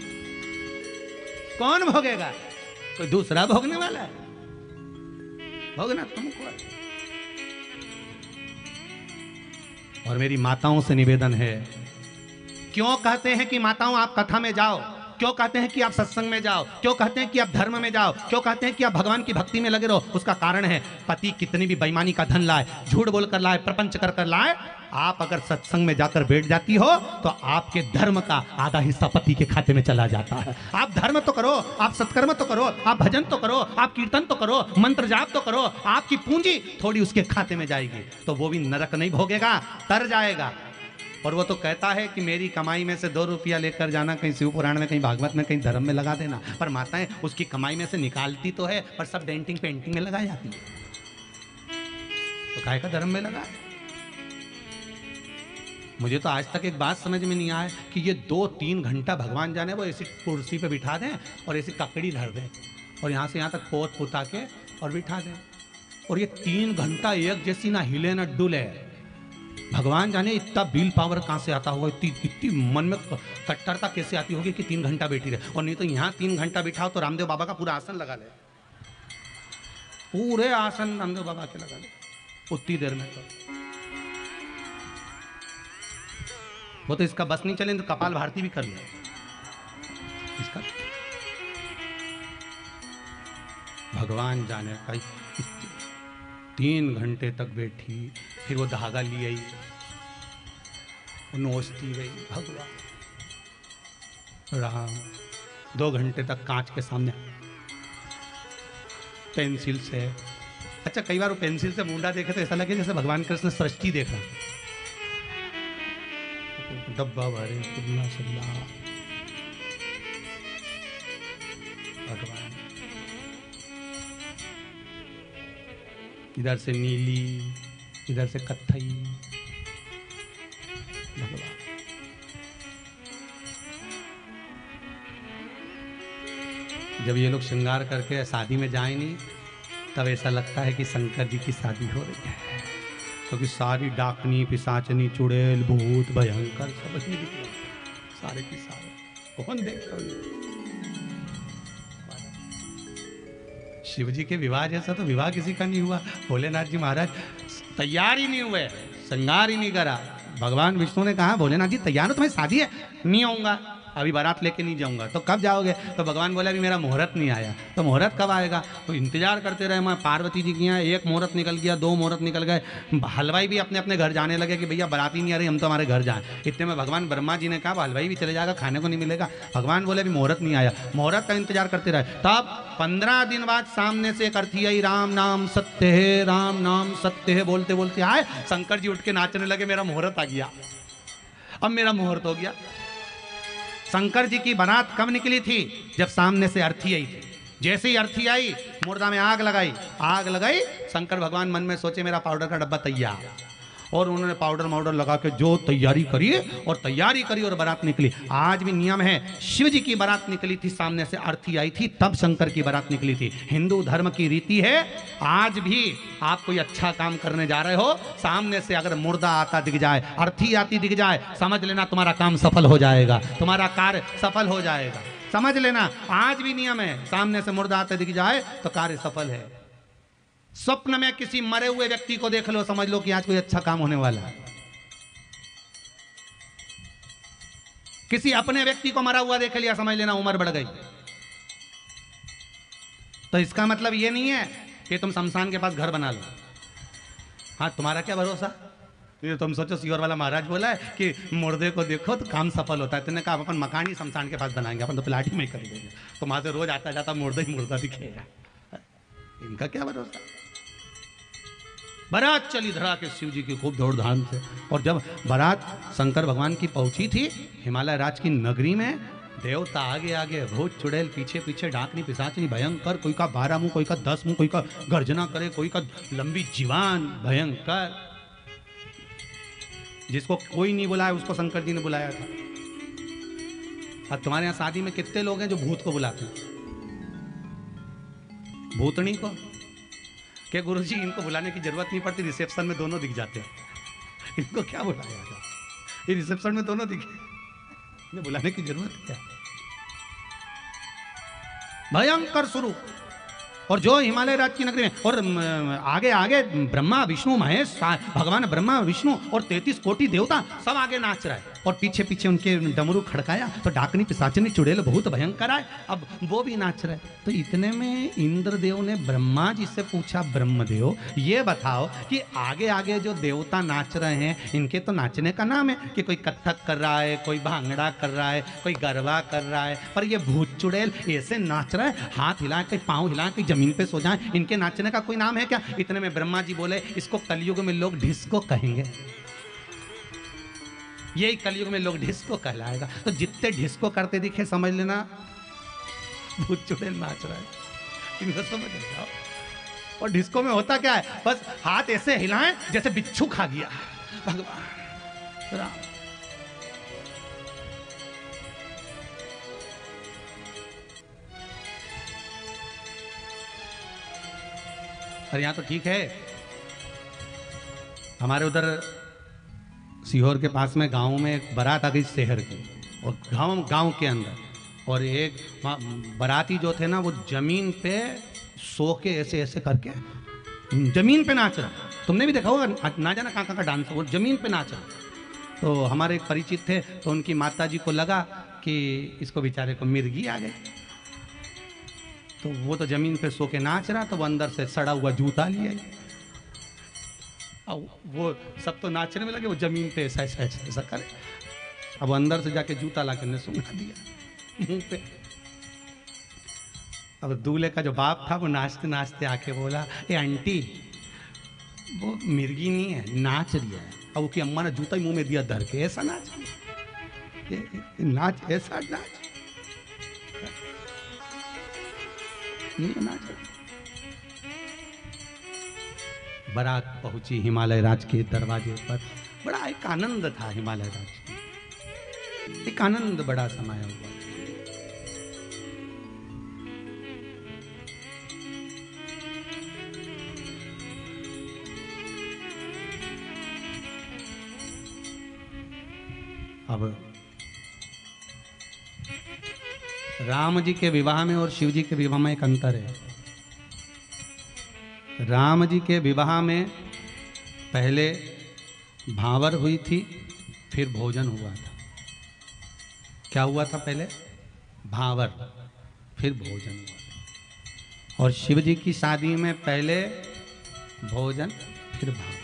कौन भोगेगा, कोई दूसरा भोगने वाला है, भोगना तुमको है। और मेरी माताओं से निवेदन है, क्यों कहते हैं कि माताओं आप कथा में जाओ, क्यों कहते हैं कि आप सत्संग में जाओ, क्यों कहते हैं कि आप धर्म में जाओ, क्यों कहते हैं कि आप भगवान की भक्ति में लगे रहो। उसका कारण है पति कितनी भी बेईमानी का धन लाए, झूठ बोलकर लाए, प्रपंच कर कर लाए, आप अगर सत्संग में जाकर बैठ जाती हो तो आपके धर्म का आधा हिस्सा पति के खाते में चला जाता है। आप धर्म तो करो, आप सत्कर्म तो करो, आप भजन तो करो, आप कीर्तन तो करो, मंत्र जाप तो करो, आपकी पूंजी थोड़ी उसके खाते में जाएगी, तो वो भी नरक नहीं भोगेगा, तर जाएगा। और वो तो कहता है कि मेरी कमाई में से 2 रुपया लेकर जाना, कहीं शिव पुराण में, कहीं भागवत में, कहीं धर्म में लगा देना। पर माताएं उसकी कमाई में से निकालती तो है, पर सब डेंटिंग पेंटिंग में लगा जाती है, तो काहे का धर्म में लगा। मुझे तो आज तक एक बात समझ में नहीं आया कि ये 2-3 घंटा भगवान जाने वो ऐसी कुर्सी पे बिठा दें और ऐसी ककड़ी धर दें और यहाँ से यहाँ तक पोत पुता के और बिठा दें, और ये 3 घंटा एक जैसी ना हिले ना डुले। भगवान जाने इतना बिल पावर कहाँ से आता होगा, इतनी मन में कट्टरता कैसे आती होगी कि 3 घंटा बैठी रहे। और नहीं तो यहाँ 3 घंटा बिठाओ तो रामदेव बाबा का पूरा आसन लगा ले, पूरे आसन रामदेव बाबा के लगा ले उतनी देर में। तो वो तो इसका बस नहीं चले तो कपाल भारती भी कर ले इसका। भगवान जाने का 3 घंटे तक बैठी, फिर वो धागा ली आई, नोचती गई भगवान राम। 2 घंटे तक कांच के सामने पेंसिल से, अच्छा कई बार वो पेंसिल से मुंडा देखे तो ऐसा लगे जैसे भगवान कृष्ण सृष्टि देख रहा, डब्बा भरे खुला सल्ला भगवान, इधर से नीली, इधर से कत्थई भगवान। जब ये लोग श्रृंगार करके शादी में जाए नहीं, तब ऐसा लगता है कि शंकर जी की शादी हो रही है, क्योंकि सारी डाकनी, पिशाचनी, चुड़ैल, भूत, भयंकर सब ही दिख रहे, सारे की सारे। कौन देखता है? शिव जी के विवाह जैसा तो विवाह किसी का नहीं हुआ। भोलेनाथ जी महाराज तैयार ही नहीं हुए, श्रृंगार ही नहीं करा। भगवान विष्णु ने कहा भोलेनाथ जी तैयार हो, तुम्हारी शादी है? नहीं आऊँगा, अभी बारात लेके नहीं जाऊंगा। तो कब जाओगे? तो भगवान बोला अभी मेरा मुहूर्त नहीं आया। तो मुहूर्त कब आएगा? तो इंतजार करते रहे। मैं पार्वती जी की यहाँ 1 मुहूर्त निकल गया, 2 मुहूर्त निकल गए, हलवाई भी अपने अपने घर जाने लगे कि भैया बाराती नहीं आ रही, हम तो हमारे घर जाएं। इतने में भगवान ब्रह्मा जी ने कहा हलवाई भी चले जाएगा, खाने को नहीं मिलेगा। भगवान बोले अभी मुहूर्त नहीं आया, मुहूर्त का इंतजार करते रहे। तब 15 दिन बाद सामने से एक अर्थी आई, राम नाम सत्य है, राम नाम सत्य है बोलते बोलते आए। शंकर जी उठ के नाचने लगे, मेरा मुहूर्त आ गया, अब मेरा मुहूर्त हो गया। शंकर जी की बारात कब निकली थी? जब सामने से अर्थी आई थी। जैसे ही अर्थी आई, मुर्दा में आग लगाई। शंकर भगवान मन में सोचे मेरा पाउडर का डब्बा तैयार। और उन्होंने पाउडर माउडर लगा के जो तैयारी करी और बारात निकली। आज भी नियम है, शिव जी की बारात निकली थी, सामने से अर्थी आई थी, तब शंकर की बारात निकली थी। हिंदू धर्म की रीति है, आज भी आप कोई अच्छा काम करने जा रहे हो, सामने से अगर मुर्दा आता दिख जाए, अर्थी आती दिख जाए, समझ लेना तुम्हारा काम सफल हो जाएगा, तुम्हारा कार्य सफल हो जाएगा। समझ लेना, आज भी नियम है, सामने से मुर्दा आते दिख जाए तो कार्य सफल है। स्वप्न में किसी मरे हुए व्यक्ति को देख लो, समझ लो कि आज कोई अच्छा काम होने वाला है। किसी अपने व्यक्ति को मरा हुआ देख लिया, समझ लेना उम्र बढ़ गई। तो इसका मतलब ये नहीं है कि तुम शमशान के पास घर बना लो। हाँ, तुम्हारा क्या भरोसा, ये तुम सोचो सियोर वाला महाराज बोला है कि मुर्दे को देखो तो काम सफल होता है। तुमने कहा अपन मकान ही शमशान के पास बनाएंगे, अपन तो प्लाट ही में कर देंगे, तो वहां से रोज आता जाता मुर्दा ही मुर्दा दिखेगा। इनका क्या भरोसा। बारात चली धड़ा के शिव जी की खूब दौड़ धाम से, और जब बारात शंकर भगवान की पहुंची थी हिमालय राज की नगरी में, देवता आगे आगे, भूत चुड़ैल पीछे पीछे, डाकनी पिशाचनी भयंकर, कोई का 12 मुंह, कोई का 10 मुंह, कोई का गर्जना करे, कोई का लंबी जीवान भयंकर। जिसको कोई नहीं बुलाया उसको शंकर जी ने बुलाया था। अब तुम्हारे यहाँ शादी में कितने लोग हैं जो भूत को बुलाते हैं? भूतनी को क्या गुरुजी इनको बुलाने की जरूरत नहीं पड़ती, रिसेप्शन में दोनों दिख जाते हैं। इनको क्या बुलाया था, ये रिसेप्शन में दोनों दिखे, इन्हें बुलाने की जरूरत क्या? भयंकर स्वरूप। और जो हिमालय राज की नगरी में, और आगे आगे ब्रह्मा विष्णु महेश, भगवान ब्रह्मा विष्णु और 33 कोटि देवता सब आगे नाच रहा है, और पीछे पीछे उनके डमरू खड़काया तो डाकनी पिशाचनी चुड़ैल बहुत भयंकर आए, अब वो भी नाच रहे। तो इतने में इंद्रदेव ने ब्रह्मा जी से पूछा, ब्रह्मदेव ये बताओ कि आगे आगे जो देवता नाच रहे हैं, इनके तो नाचने का नाम है कि कोई कथक कर रहा है, कोई भांगड़ा कर रहा है, कोई गरबा कर रहा है, पर ये भूत चुड़ैल ऐसे नाच रहा है, हाथ हिला के पाँव हिला के जमीन पे सो जाए, इनके नाचने का कोई नाम है क्या? इतने में ब्रह्मा जी बोले, इसको कलयुग में लोग डिस्को कहेंगे, यही कलयुग में लोग डिस्को कहलाएगा। तो जितने डिस्को करते दिखे समझ लेना भूत चुड़ैल नाच रहा है, इनको समझ जाओ। और डिस्को में होता क्या है, बस हाथ ऐसे हिलाएं जैसे बिच्छू खा गया। भगवान राम, और यहाँ तो ठीक है, हमारे उधर सीहोर के पास में गांव में एक बारात आ गई शहर की, और गांव के अंदर, और एक बाराती जो थे ना वो जमीन पे सो के ऐसे ऐसे करके जमीन पे नाच रहा। तुमने भी देखा होगा, ना जाना कहाँ का डांस, वो जमीन पे नाच रहा। तो हमारे एक परिचित थे, तो उनकी माता जी को लगा कि इसको बेचारे को मिर्गी आ गई, तो वो तो जमीन पे सो के नाच रहा, तो वो अंदर से सड़ा हुआ जूता लिया, अब वो सब तो नाचने में लगे, वो जमीन पे ऐसा ऐसा ऐसा ऐसा करे, अब वो अंदर से जाके जूता ला के सुंघा दिया मुंह पे। अब दूल्हे का जो बाप था वो नाचते नाचते आके बोला, ए आंटी वो मिर्गी नहीं है, नाच रही है। अब उसकी अम्मा ने जूता ही मुंह में दिया धर के, ऐसा नाच, नाच ऐसा नाच नाच। बारात पहुंची हिमालय राज के दरवाजे पर, बड़ा एक आनंद था हिमालय राज, एक आनंद बड़ा समाया हुआ। अब राम जी के विवाह में और शिव जी के विवाह में एक अंतर है। राम जी के विवाह में पहले भांवर हुई थी, फिर भोजन हुआ था। क्या हुआ था? पहले भांवर, फिर भोजन हुआ था। और शिव जी की शादी में पहले भोजन, फिर भांवर।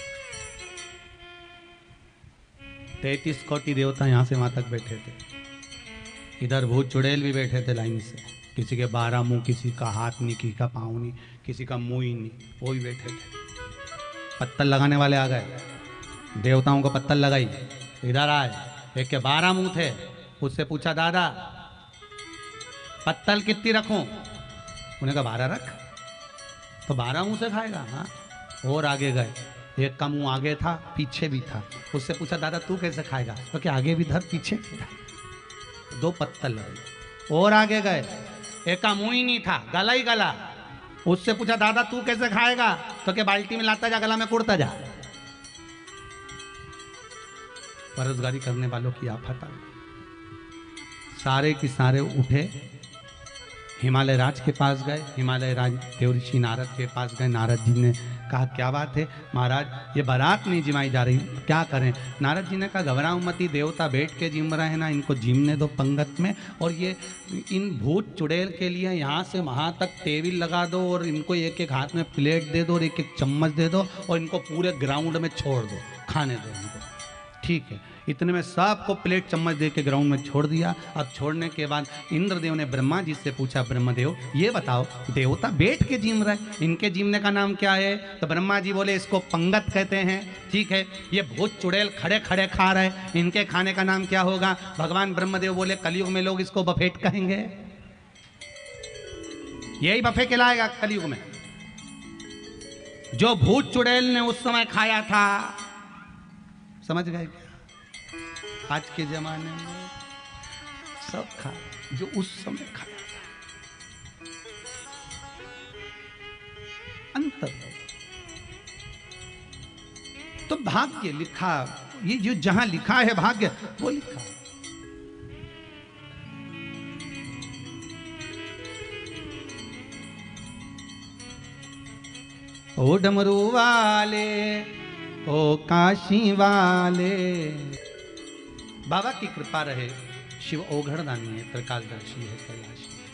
33 कोटि देवता यहाँ से वहाँ तक बैठे थे। इधर भूत चुड़ैल भी बैठे थे लाइन से, किसी के 12 मुंह, किसी का हाथ नहीं, किसी का पाँव नहीं, किसी का मुंह ही नहीं, वो भी बैठे थे। पत्तल लगाने वाले आ गए, देवताओं को पत्तल लगाई, इधर आए। एक के 12 मुंह थे, उससे पूछा, दादा पत्तल कितनी रखूं? उन्हें कहा 12 रख। तो 12 मुंह से खाएगा? हाँ। और आगे गए, एक का मुंह आगे था, पीछे भी था। उससे पूछा दादा तू कैसे खाएगा? तो क्या आगे भी धर पीछे भी धर। 2 पत्तल लगे और आगे गए, एक का मुंह ही नहीं था, गला ही गला। उससे पूछा दादा तू कैसे खाएगा? तो क्या बाल्टी में लाता जा, गला में कुड़ता जा। बेरोजगारी करने वालों की आफत आ गई। सारे के सारे उठे, हिमालय राज के पास गए। हिमालय राज देवऋषि नारद के पास गए। नारद जी ने कहा क्या बात है महाराज, ये बारात नहीं जिमाई जा रही, क्या करें? नारद जी ने कहा घबराओ मती, देवता बैठ के जिम रहे हैं ना, इनको जिमने दो पंगत में। और ये इन भूत चुड़ैल के लिए यहाँ से वहाँ तक टेबिल लगा दो और इनको एक एक हाथ में प्लेट दे दो और एक एक चम्मच दे दो और इनको पूरे ग्राउंड में छोड़ दो, खाने दो इनको। ठीक है, इतने में सबको प्लेट चम्मच दे के ग्राउंड में छोड़ दिया। अब छोड़ने के बाद इंद्रदेव ने ब्रह्मा जी से पूछा, ब्रह्मदेव ये बताओ देवता बैठ के जिम रहे, इनके जिमने का नाम क्या है? तो ब्रह्मा जी बोले इसको पंगत कहते हैं। ठीक है, ये भूत चुड़ैल खड़े खड़े खा रहे, इनके खाने का नाम क्या होगा? भगवान ब्रह्मदेव बोले कलयुग में लोग इसको बफेट कहेंगे, यही बफे कहलाएगा कलयुग में। जो भूत चुड़ैल ने उस समय खाया था, समझ गए क्या? आज के जमाने में सब खा जो उस समय खाया था, अंतर। तो भाग्य लिखा, ये जो जहां लिखा है भाग्य वो लिखा। ओ डमरू वाले, ओ काशी वाले, बाबा की कृपा रहे। शिव ओघड़दानी है, त्रिकालदर्शी है, कैलाशी है।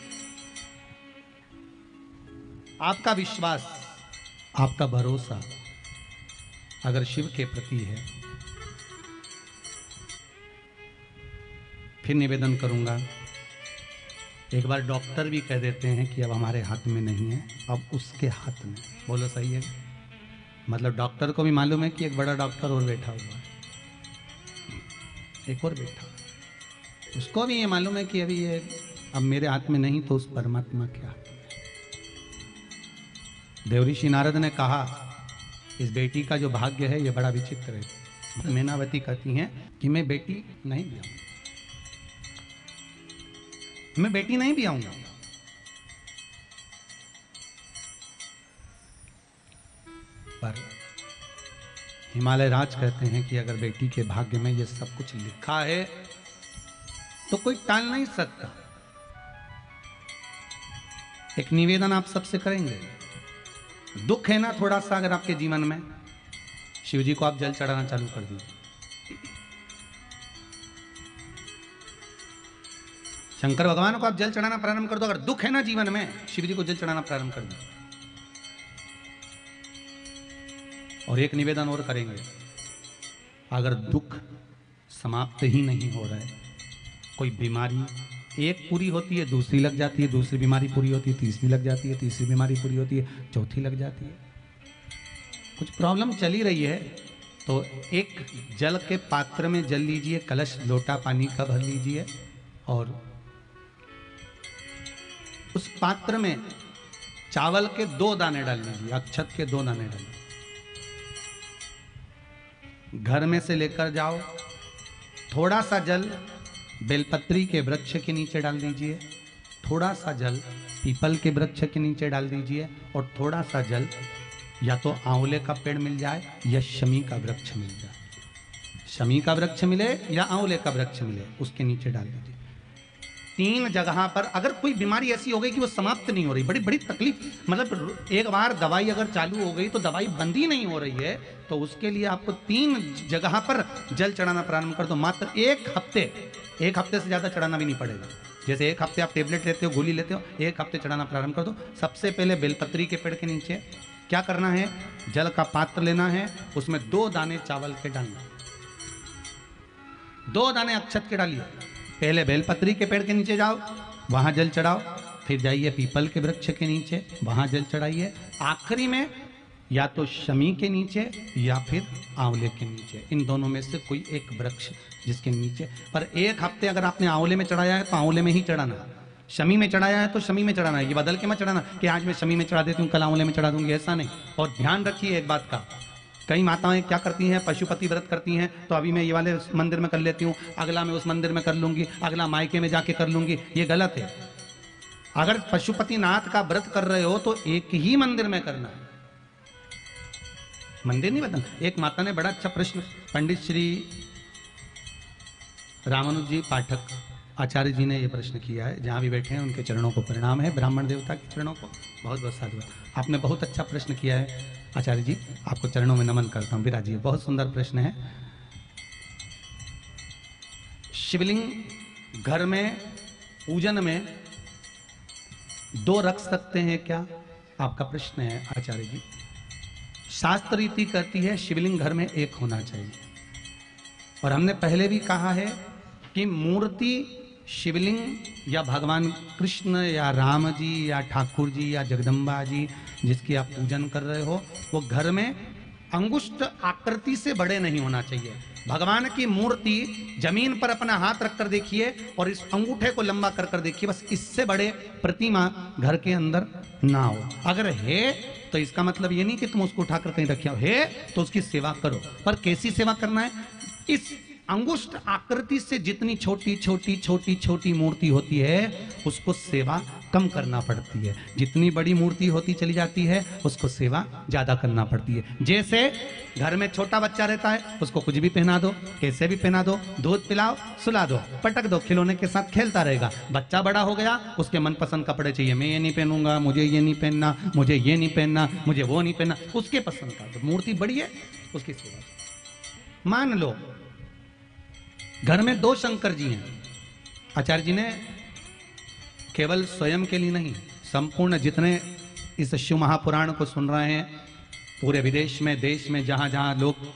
आपका विश्वास, आपका भरोसा अगर शिव के प्रति है, फिर निवेदन करूंगा, एक बार डॉक्टर भी कह देते हैं कि अब हमारे हाथ में नहीं है, अब उसके हाथ में। बोलो सही है? मतलब डॉक्टर को भी मालूम है कि एक बड़ा डॉक्टर और बैठा हुआ है, एक और बैठा, उसको भी ये मालूम है कि अभी ये अब मेरे हाथ में नहीं तो उस परमात्मा के हाथ में। देवऋषि नारद ने कहा इस बेटी का जो भाग्य है ये बड़ा विचित्र है। मैनावती कहती हैं कि मैं बेटी नहीं भी आऊंगा, मैं बेटी नहीं भी आऊंगा। पर हिमालय राज कहते हैं कि अगर बेटी के भाग्य में ये सब कुछ लिखा है तो कोई टाल नहीं सकता। एक निवेदन आप सबसे करेंगे, दुख है ना थोड़ा सा अगर आपके जीवन में, शिव जी को आप जल चढ़ाना चालू कर दीजिए। शंकर भगवान को आप जल चढ़ाना प्रारंभ कर दो। अगर दुख है ना जीवन में, शिव जी को जल चढ़ाना प्रारंभ कर दो। और एक निवेदन और करेंगे, अगर दुख समाप्त ही नहीं हो रहा है, कोई बीमारी एक पूरी होती है दूसरी लग जाती है, दूसरी बीमारी पूरी होती है तीसरी लग जाती है, तीसरी बीमारी पूरी होती है चौथी लग जाती है, कुछ प्रॉब्लम चली रही है, तो एक जल के पात्र में जल लीजिए, कलश लोटा पानी का भर लीजिए और उस पात्र में चावल के 2 दाने डाल लीजिए, अक्षत के 2 दाने डालिए। घर में से लेकर जाओ, थोड़ा सा जल बेलपत्री के वृक्ष के नीचे डाल दीजिए, थोड़ा सा जल पीपल के वृक्ष के नीचे डाल दीजिए और थोड़ा सा जल या तो आंवले का पेड़ मिल जाए या शमी का वृक्ष मिल जाए, शमी का वृक्ष मिले या आंवले का वृक्ष मिले, उसके नीचे डाल दीजिए। 3 जगह पर अगर कोई बीमारी ऐसी हो गई कि वो समाप्त नहीं हो रही, बड़ी बड़ी तकलीफ, मतलब एक बार दवाई अगर चालू हो गई तो दवाई बंद ही नहीं हो रही है, तो उसके लिए आपको 3 जगह पर जल चढ़ाना प्रारंभ कर दो। मात्र 1 हफ्ते से ज़्यादा चढ़ाना भी नहीं पड़ेगा। जैसे 1 हफ्ते आप टेबलेट लेते हो, गोली लेते हो, 1 हफ्ते चढ़ाना प्रारंभ कर दो। सबसे पहले बेलपत्री के पेड़ के नीचे क्या करना है, जल का पात्र लेना है, उसमें 2 दाने चावल के डालना, 2 दाने अक्षत के डालिए। पहले बेलपत्री के पेड़ के नीचे जाओ, वहां जल चढ़ाओ, फिर जाइए पीपल के वृक्ष के नीचे, वहां जल चढ़ाइए, आखिरी में या तो शमी के नीचे या फिर आंवले के नीचे, इन दोनों में से कोई एक वृक्ष जिसके नीचे। पर 1 हफ्ते अगर आपने आंवले में चढ़ाया है तो आंवले में ही चढ़ाना, शमी में चढ़ाया है तो शमी में चढ़ाना है। ये बदल के मत चढ़ाना कि आज मैं शमी में चढ़ा देती हूँ कल आंवले में चढ़ा दूंगी, ऐसा नहीं। और ध्यान रखिए एक बात का, कई माताएं क्या करती हैं, पशुपति व्रत करती हैं, तो अभी मैं ये वाले मंदिर में कर लेती हूँ, अगला मैं उस मंदिर में कर लूंगी, अगला मायके में जाके कर लूंगी। ये गलत है। अगर पशुपतिनाथ का व्रत कर रहे हो तो एक ही मंदिर में करना है, मंदिर नहीं बदलना। एक माता ने बड़ा अच्छा प्रश्न पंडित श्री रामानुज जी पाठक आचार्य जी ने यह प्रश्न किया है, जहां भी बैठे हैं उनके चरणों को प्रणाम है, ब्राह्मण देवता के चरणों को बहुत बहुत साधुवाद। आपने बहुत अच्छा प्रश्न किया है आचार्य जी, आपको चरणों में नमन करता हूं। विराजिए, बहुत सुंदर प्रश्न है। शिवलिंग घर में पूजन में 2 रख सकते हैं क्या, आपका प्रश्न है आचार्य जी। शास्त्र रीति कहती है शिवलिंग घर में 1 होना चाहिए, और हमने पहले भी कहा है कि मूर्ति शिवलिंग या भगवान कृष्ण या राम जी या ठाकुर जी या जगदम्बा जी जिसकी आप पूजन कर रहे हो, वो घर में अंगुष्ठ आकृति से बड़े नहीं होना चाहिए। भगवान की मूर्ति जमीन पर अपना हाथ रखकर देखिए और इस अंगूठे को लंबा कर कर देखिए, बस इससे बड़े प्रतिमा घर के अंदर ना हो। अगर है तो इसका मतलब ये नहीं कि तुम उसको उठाकर कहीं रखे हो, है तो उसकी सेवा करो, पर कैसी सेवा करना है। इस अंगुष्ठ आकृति से जितनी छोटी छोटी छोटी छोटी मूर्ति होती है उसको सेवा कम करना पड़ती है, जितनी बड़ी मूर्ति होती चली जाती है उसको सेवा ज्यादा करना पड़ती है। जैसे घर में छोटा बच्चा रहता है, उसको कुछ भी पहना दो, कैसे भी पहना दो, दूध पिलाओ, सुला दो, पटक दो, खिलौने के साथ खेलता रहेगा। बच्चा बड़ा हो गया, उसके मनपसंद कपड़े चाहिए, मैं ये नहीं पहनूंगा, मुझे ये नहीं पहनना, मुझे ये नहीं पहनना, मुझे वो नहीं पहनना, उसके पसंद का। तो मूर्ति बड़ी है, उसकी सेवा। मान लो घर में 2 शंकर जी हैं, आचार्य जी ने केवल स्वयं के लिए नहीं, संपूर्ण जितने इस शिव महापुराण को सुन रहे हैं, पूरे विदेश में, देश में, जहां जहां लोग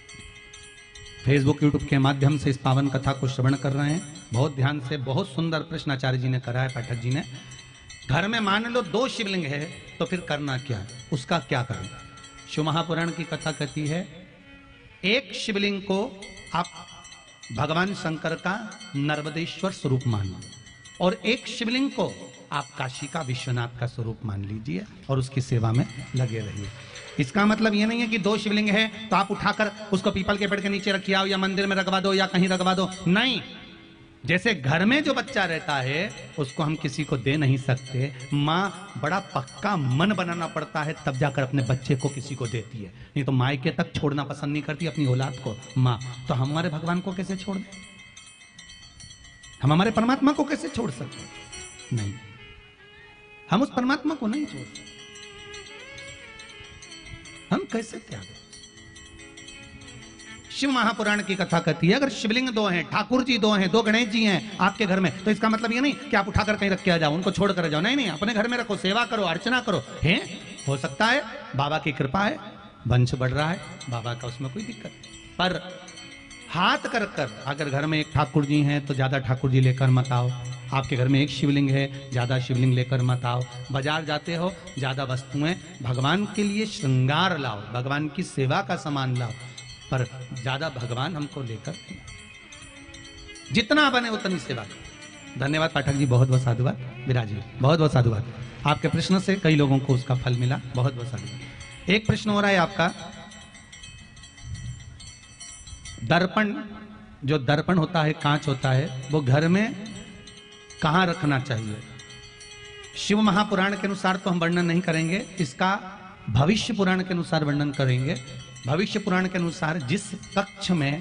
फेसबुक यूट्यूब के माध्यम से इस पावन कथा को श्रवण कर रहे हैं, बहुत ध्यान से, बहुत सुंदर प्रश्न आचार्य जी ने करा है, पाठक जी ने। घर में मान लो 2 शिवलिंग है तो फिर करना क्या है, उसका क्या करें। शिव महापुराण की कथा कहती है एक शिवलिंग को आप भगवान शंकर का नर्मदेश्वर स्वरूप मान लो, और एक शिवलिंग को आप काशी का विश्वनाथ का स्वरूप मान लीजिए और उसकी सेवा में लगे रहिए। इसका मतलब ये नहीं है कि 2 शिवलिंग है तो आप उठाकर उसको पीपल के पेड़ के नीचे रखिए आओ, या मंदिर में रखवा दो, या कहीं रखवा दो, नहीं। जैसे घर में जो बच्चा रहता है उसको हम किसी को दे नहीं सकते, माँ बड़ा पक्का मन बनाना पड़ता है तब जाकर अपने बच्चे को किसी को देती है, नहीं तो मायके तक छोड़ना पसंद नहीं करती अपनी औलाद को माँ। तो हम हमारे भगवान को कैसे छोड़ दें, हम हमारे परमात्मा को कैसे छोड़ सकते, नहीं, हम उस परमात्मा को नहीं छोड़ सकते, हम कैसे त्याग। शिव महापुराण की कथा कहती है अगर शिवलिंग 2 हैं, ठाकुर जी 2 हैं, 2 गणेश जी हैं आपके घर में, तो इसका मतलब ये नहीं कि आप उठाकर कहीं रख के आ जाओ, उनको छोड़ कर जाओ, नहीं नहीं, अपने घर में रखो, सेवा करो, अर्चना करो। हैं, हो सकता है बाबा की कृपा है, वंश बढ़ रहा है बाबा का, उसमें कोई दिक्कत नहीं, पर हाथ कर कर अगर घर में एक ठाकुर जी हैं तो ज्यादा ठाकुर जी लेकर मत आओ, आपके घर में एक शिवलिंग है ज्यादा शिवलिंग लेकर मत आओ, बाजार जाते हो ज्यादा वस्तुएं भगवान के लिए श्रृंगार लाओ, भगवान की सेवा का सामान लाओ, पर ज्यादा भगवान हमको लेकर जितना बने उतनी सेवा करो। धन्यवाद पाठक जी, बहुत बहुत साधुवाद। विराजिए, बहुत बहुत साधुवाद। आपके प्रश्न से कई लोगों को उसका फल मिला, बहुत बहुत साधुवाद। एक प्रश्न हो रहा है आपका, दर्पण, जो दर्पण होता है, कांच होता है, वो घर में कहां रखना चाहिए। शिव महापुराण के अनुसार तो हम वर्णन नहीं करेंगे, इसका भविष्य पुराण के अनुसार वर्णन करेंगे। भविष्य पुराण के अनुसार जिस कक्ष में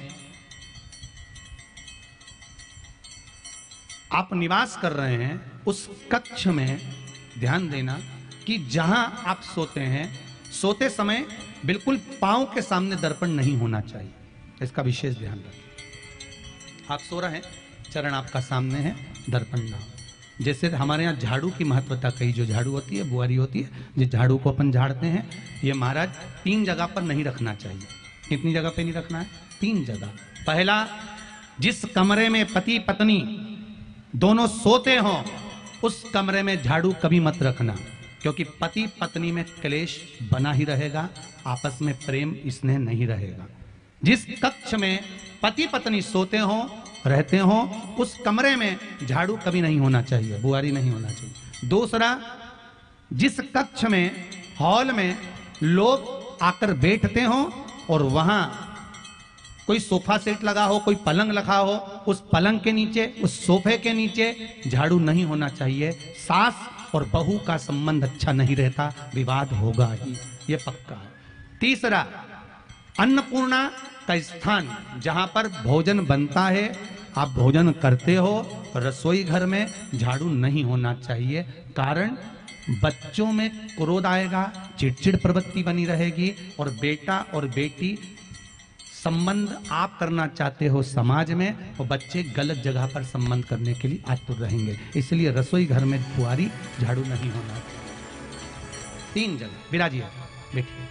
आप निवास कर रहे हैं उस कक्ष में ध्यान देना कि जहां आप सोते हैं, सोते समय बिल्कुल पांव के सामने दर्पण नहीं होना चाहिए, इसका विशेष ध्यान रखें। आप सो रहे हैं, चरण आपका सामने है, दर्पण ना हो। जैसे हमारे यहाँ झाड़ू की महत्वता कही, जो झाड़ू होती है, बुआरी होती है, जिस झाड़ू को अपन झाड़ते हैं, ये महाराज 3 जगह पर नहीं रखना चाहिए। कितनी जगह पे नहीं रखना है? 3 जगह। पहला, जिस कमरे में पति पत्नी दोनों सोते हों उस कमरे में झाड़ू कभी मत रखना, क्योंकि पति पत्नी में क्लेश बना ही रहेगा, आपस में प्रेम स्नेह नहीं रहेगा। जिस कक्ष में पति पत्नी सोते हों, रहते हों, उस कमरे में झाड़ू कभी नहीं होना चाहिए, बुआरी नहीं होना चाहिए। दूसरा, जिस कक्ष में, हॉल में लोग आकर बैठते हों और वहां कोई सोफा सेट लगा हो, कोई पलंग लगा हो, उस पलंग के नीचे, उस सोफे के नीचे झाड़ू नहीं होना चाहिए। सास और बहू का संबंध अच्छा नहीं रहता, विवाद होगा ही, ये पक्का है। तीसरा, अन्नपूर्णा का स्थान जहां पर भोजन बनता है, आप भोजन करते हो, रसोई घर में झाड़ू नहीं होना चाहिए। कारण बच्चों में क्रोध आएगा, चिड़चिड़ प्रवृत्ति बनी रहेगी, और बेटा और बेटी संबंध आप करना चाहते हो समाज में, और बच्चे गलत जगह पर संबंध करने के लिए आतुर रहेंगे। इसलिए रसोई घर में बुआरी झाड़ू नहीं होना। 3 जगह विराजी है, देखिए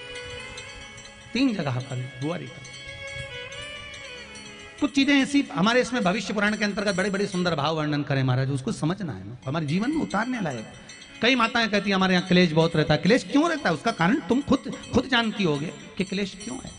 3 जगह पर बुआरी का। कुछ चीजें ऐसी हमारे इसमें भविष्य पुराण के अंतर्गत बड़े बड़े सुंदर भाव वर्णन करें महाराज, उसको समझना है, हमारे जीवन में उतारने लायक। कई माताएं कहती है हमारे यहाँ क्लेश बहुत रहता है। क्लेश क्यों रहता है? उसका कारण तुम खुद जानती होगे कि क्लेश क्यों है।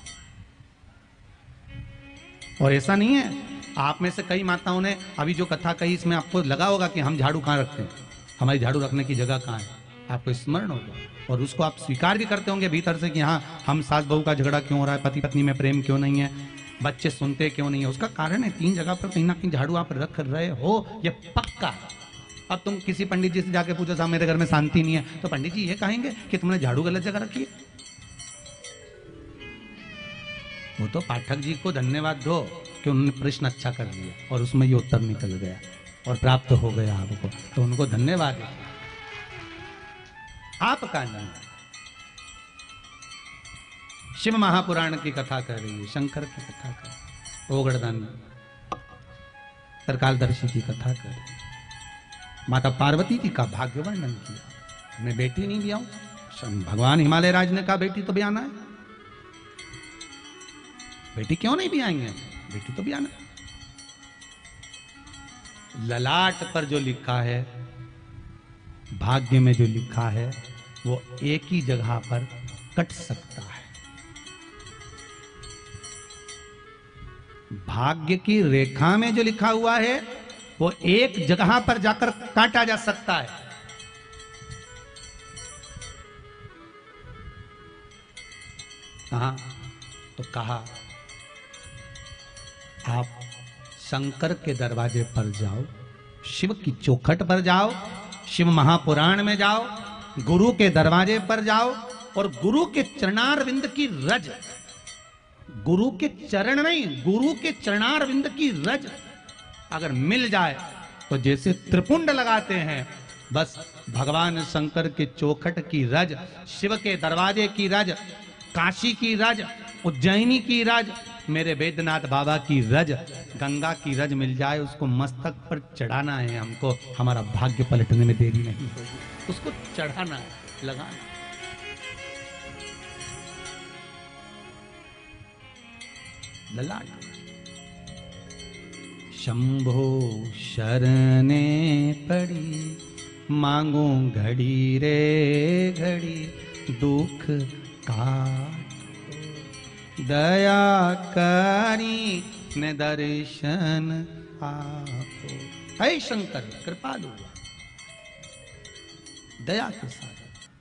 और ऐसा नहीं है, आप में से कई माताओं ने अभी जो कथा कही, इसमें आपको लगा होगा कि हम झाड़ू कहाँ रखते हैं, हमारी झाड़ू रखने की जगह कहाँ है, आपको स्मरण होगा, और उसको आप स्वीकार भी करते होंगे भीतर से कि हाँ, हम सास बहू का झगड़ा क्यों हो रहा है, पति पत्नी में प्रेम क्यों नहीं है, बच्चे सुनते क्यों नहीं है। उसका कारण है 3 जगह पर कहीं ना कहीं झाड़ू आप रख रहे हो, ये पक्का है। अब तुम किसी पंडित जी से जाके पूछो साहब मेरे घर में शांति नहीं है, तो पंडित जी ये कहेंगे कि तुमने झाड़ू गलत जगह रखी है। वो तो पाठक जी को धन्यवाद दो कि उन्होंने प्रश्न अच्छा कर लिया और उसमें ये उत्तर निकल गया और प्राप्त हो गया आपको, तो उनको धन्यवाद। आपका नहीं। शिव महापुराण की कथा कर रही है, शंकर की कथा कर, ओगड़दान तरकालदर्शी की कथा कर, माता पार्वती जी का भाग्य वर्णन किया। मैं बेटी नहीं भी आऊं, भगवान हिमालय राज ने कहा बेटी तो भी आना है। बेटी क्यों नहीं भी आएंगे, बेटी तो भी आना है। ललाट पर जो लिखा है, भाग्य में जो लिखा है, वो एक ही जगह पर कट सकता है। भाग्य की रेखा में जो लिखा हुआ है वो एक जगह पर जाकर काटा जा सकता है। कहा तो कहा आप शंकर के दरवाजे पर जाओ, शिव की चौखट पर जाओ, शिव महापुराण में जाओ, गुरु के दरवाजे पर जाओ और गुरु के चरणारविंद की रज, गुरु के चरण नहीं, गुरु के चरणारविंद की रज अगर मिल जाए तो जैसे त्रिपुंड लगाते हैं, बस भगवान शंकर के चौखट की रज, शिव के दरवाजे की रज, काशी की रज, उज्जैनी की रज, मेरे वैद्यनाथ बाबा की रज, गंगा की रज मिल जाए, उसको मस्तक पर चढ़ाना है हमको। हमारा भाग्य पलटने में देरी नहीं होगी, उसको चढ़ाना है, लगाना। ललाट शंभो शरणे पड़ी, मांगू घड़ी रे घड़ी, दुख काट दया करी ने दर्शन आपो। हे शंकर कृपालु, दया के साथ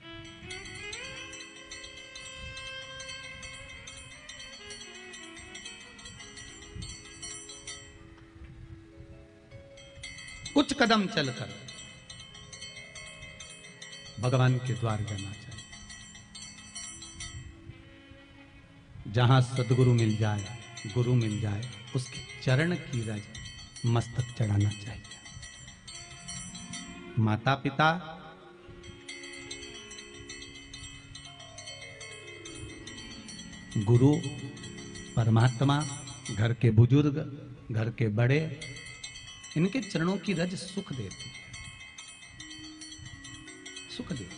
कुछ कदम चलकर भगवान के द्वार जाना चाहिए। जहां सदगुरु मिल जाए, गुरु मिल जाए, उसके चरण की रज मस्तक चढ़ाना चाहिए। माता पिता, गुरु, परमात्मा, घर के बुजुर्ग, घर के बड़े, इनके चरणों की रज सुख देती है, सुख देती।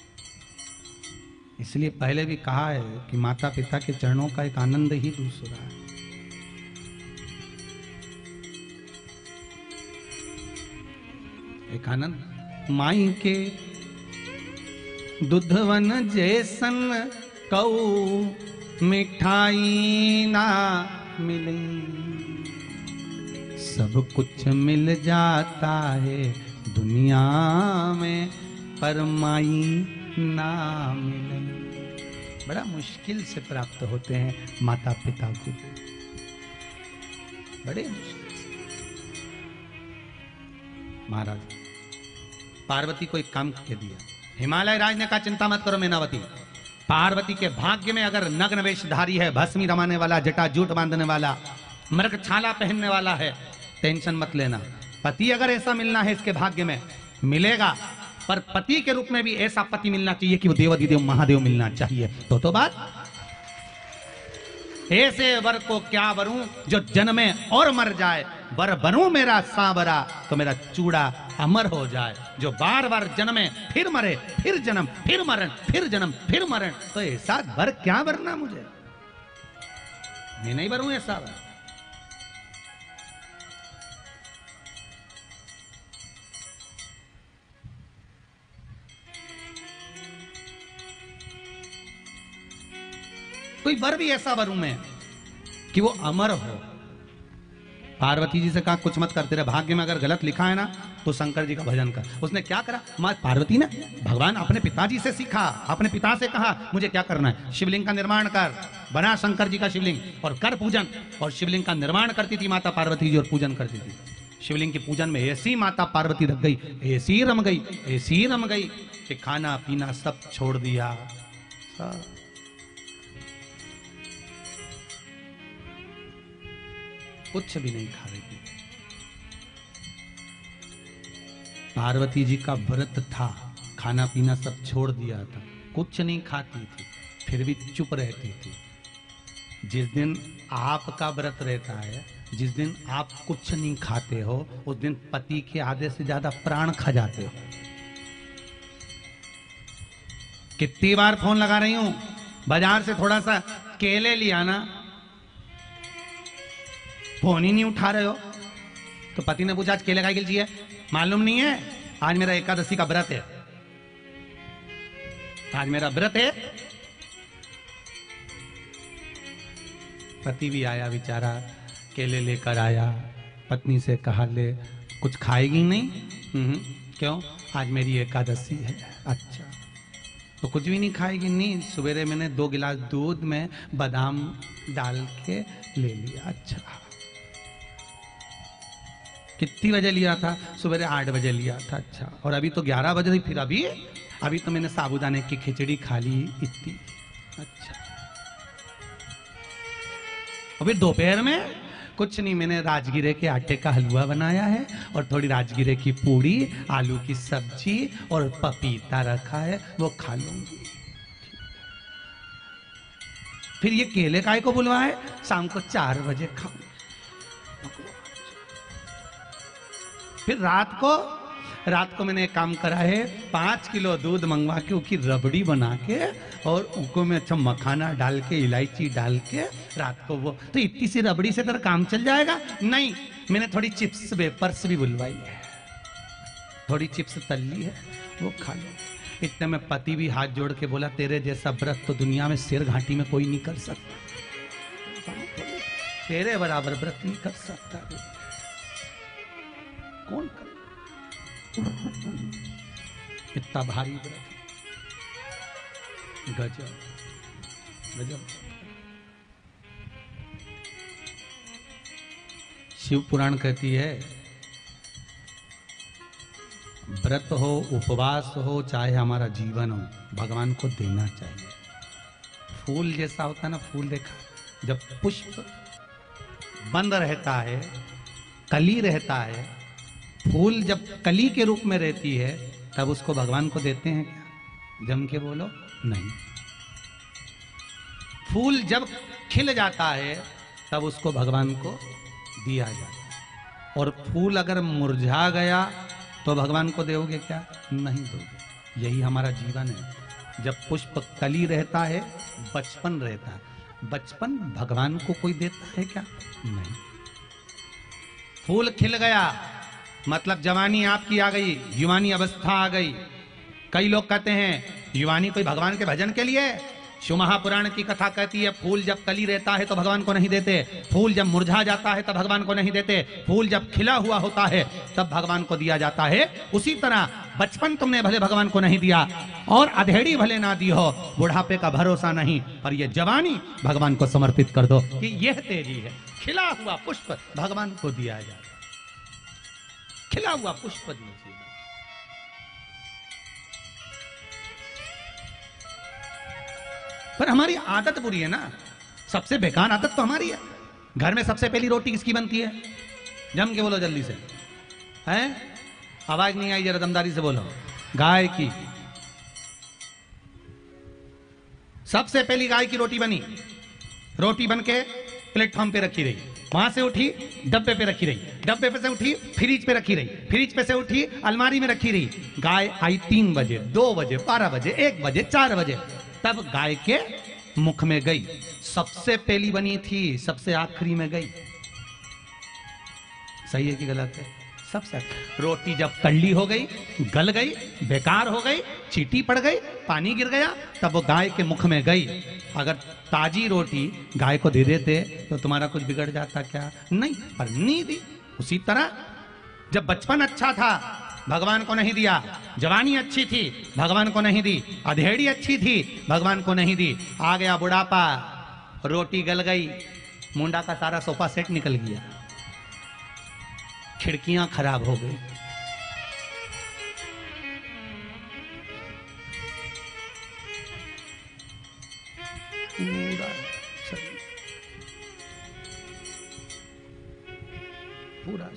इसलिए पहले भी कहा है कि माता पिता के चरणों का एक आनंद ही दूसरा है। एक आनंद माई के दुधवन जैसन कऊ मिठाई ना मिले, सब कुछ मिल जाता है दुनिया में, पर माई ना मिले। बड़ा मुश्किल से प्राप्त होते हैं माता पिता को, बड़े मुश्किल से। महाराज पार्वती को एक काम के दिया। हिमालय राज ने कहा चिंता मत करो मैनावती, पार्वती के भाग्य में अगर नग्न वेशधारी है, भस्मी रमाने वाला, जटा जूट बांधने वाला, मृग छाला पहनने वाला है, टेंशन मत लेना। पति अगर ऐसा मिलना है इसके भाग्य में मिलेगा, पर पति के रूप में भी ऐसा पति मिलना चाहिए कि वो देवाधिदेव महादेव मिलना चाहिए। तो बात ऐसे वर को क्या वरूं जो जन्मे और मर जाए, वर बनूं मेरा सांवरा तो मेरा चूड़ा अमर हो जाए। जो बार बार जन्मे फिर मरे, फिर जन्म फिर मरण, फिर जन्म फिर मरण, तो ऐसा वर क्या वरना मुझे, मैं नहीं वरूं ऐसा वर। कोई वर भी ऐसा वरूं मैं कि वो अमर हो। पार्वती जी से कहा कुछ मत कर, तेरे भाग्य में अगर गलत लिखा है ना तो शंकर जी का भजन कर। उसने क्या करा, मां पार्वती ने भगवान अपने पिताजी से सीखा, अपने पिता से कहा मुझे क्या करना है, शिवलिंग का निर्माण कर, बना शंकर जी का शिवलिंग और कर पूजन। और शिवलिंग का निर्माण करती थी माता पार्वती जी और पूजन करती थी। शिवलिंग के पूजन में ऐसी माता पार्वती रख गई, ऐसी रम गई, ऐसी रम गई कि खाना पीना सब छोड़ दिया। सब कुछ भी नहीं खा रही थी। पार्वती जी का व्रत था, खाना पीना सब छोड़ दिया था, कुछ नहीं खाती थी, फिर भी चुप रहती थी। जिस दिन आपका व्रत रहता है, जिस दिन आप कुछ नहीं खाते हो, उस दिन पति के आधे से ज्यादा प्राण खा जाते हो। कितनी बार फोन लगा रही हूं, बाजार से थोड़ा सा केले लिया ना, फोन ही नहीं उठा रहे हो। तो पति ने पूछा आज केले खाई के लिए, मालूम नहीं है आज मेरा एकादशी का व्रत है, आज मेरा व्रत है। पति भी आया बेचारा, केले लेकर आया, पत्नी से कहा ले कुछ खाएगी नहीं? क्यों? आज मेरी एकादशी है। अच्छा तो कुछ भी नहीं खाएगी? नहीं, सवेरे मैंने 2 गिलास दूध में बादाम डाल के ले लिया। अच्छा कितनी बजे लिया था? सवेरे 8 बजे लिया था। अच्छा और अभी तो 11 बजे, फिर अभी तो मैंने साबूदाने की खिचड़ी खा ली इतनी। अच्छा अभी दोपहर में कुछ नहीं, मैंने राजगिरे के आटे का हलवा बनाया है और थोड़ी राजगिरे की पूड़ी, आलू की सब्जी और पपीता रखा है, वो खा लूंगी। फिर ये केले काय को बुलवाए, शाम को 4 बजे खाऊं। फिर रात को मैंने एक काम करा है, 5 किलो दूध मंगवा के उसकी रबड़ी बना के और उनको में अच्छा मखाना डाल के, इलायची डाल के रात को वो, तो इतनी सी रबड़ी से तेरा काम चल जाएगा? नहीं, मैंने थोड़ी चिप्स वेपर्स भी बुलवाई है, थोड़ी चिप्स तल ली है, वो खा लो। इतने में पति भी हाथ जोड़ के बोला तेरे जैसा व्रत तो दुनिया में सिर घाटी में कोई नहीं कर सकता, तेरे बराबर व्रत नहीं कर सकता कौन कर? इतना भारी व्रत, गजब गजब। शिव पुराण कहती है व्रत हो, उपवास हो, चाहे हमारा जीवन हो, भगवान को देना चाहिए। फूल जैसा होता है ना, फूल देखा, जब पुष्प बंद रहता है, कली रहता है, फूल जब कली के रूप में रहती है तब उसको भगवान को देते हैं क्या? जम के बोलो, नहीं। फूल जब खिल जाता है तब उसको भगवान को दिया जाता है। और फूल अगर मुरझा गया तो भगवान को दोगे क्या? नहीं दोगे। यही हमारा जीवन है। जब पुष्प कली रहता है, बचपन रहता है, बचपन भगवान को कोई देता है क्या? नहीं। फूल खिल गया मतलब जवानी आपकी आ गई, युवानी अवस्था आ गई। कई लोग कहते हैं युवानी कोई भगवान के भजन के लिए, शिव महापुराण की कथा कहती है, फूल जब कली रहता है तो भगवान को नहीं देते, फूल जब मुरझा जाता है तब भगवान को नहीं देते, फूल जब खिला हुआ होता है तब भगवान को दिया जाता है। उसी तरह बचपन तुमने भले भगवान को नहीं दिया और अधेड़ी भले ना दी हो, बुढ़ापे का भरोसा नहीं, पर ये जवानी भगवान को समर्पित कर दो कि यह तेजी है। खिला हुआ पुष्प भगवान को दिया जाए, खिला हुआ पुष्प दीजिए। पर हमारी आदत बुरी है ना, सबसे बेकार आदत तो हमारी है। घर में सबसे पहली रोटी किसकी बनती है? जम के बोलो जल्दी से, है? आवाज नहीं आई, जरा दमदारी से बोलो। गाय की। सबसे पहली गाय की रोटी बनी, रोटी बन के प्लेटफॉर्म पे रखी रही, वहां से उठी डब्बे पे रखी रही, डब्बे पे से उठी फ्रिज पे रखी रही, फ्रिज पे से उठी अलमारी में रखी रही। गाय आई 3 बजे, 2 बजे, 12 बजे, 1 बजे, 4 बजे, तब गाय के मुख में गई। सबसे पहली बनी थी, सबसे आखिरी में गई। सही है कि गलत है? सबसे रोटी जब कल्ली हो गई, गल गई, बेकार हो गई, चीटी पड़ गई, पानी गिर गया, तब वो गाय के मुख में गई। अगर ताजी रोटी गाय को दे देते तो तुम्हारा कुछ बिगड़ जाता क्या? नहीं, पर नहीं दी। उसी तरह जब बचपन अच्छा था भगवान को नहीं दिया, जवानी अच्छी थी भगवान को नहीं दी, अधेड़ी अच्छी थी भगवान को नहीं दी, आ गया बुढ़ापा, रोटी गल गई, मुंडा का सारा सोफा सेट निकल गया, खिड़कियां खराब हो गई। पूरा पूरा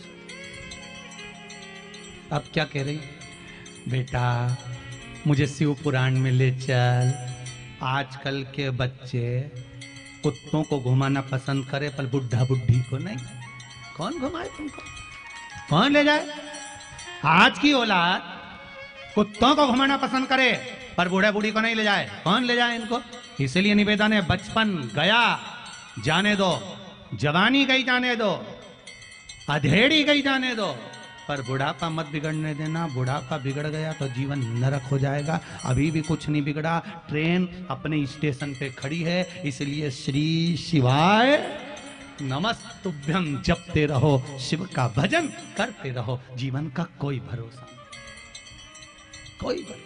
अब क्या कह रही? बेटा मुझे शिव पुराण में ले चल। आजकल के बच्चे कुत्तों को घुमाना पसंद करे पर बुढ़ा बुढ़ी को नहीं। कौन घुमाए तुमको? कौन ले जाए? आज की औलाद कुत्तों को घुमाना पसंद करे पर बूढ़े बूढ़ी को नहीं ले जाए। कौन ले जाए इनको? इसलिए निवेदन है, बचपन गया जाने दो, जवानी गई जाने दो, अधेड़ी गई जाने दो, पर बुढ़ापा मत बिगड़ने देना। बुढ़ापा बिगड़ गया तो जीवन नरक हो जाएगा। अभी भी कुछ नहीं बिगड़ा, ट्रेन अपने स्टेशन पे खड़ी है, इसलिए श्री शिवाय नमस्तुभ्यम जपते रहो, शिव का भजन करते रहो। जीवन का कोई भरोसा नहीं, कोई भरोसा।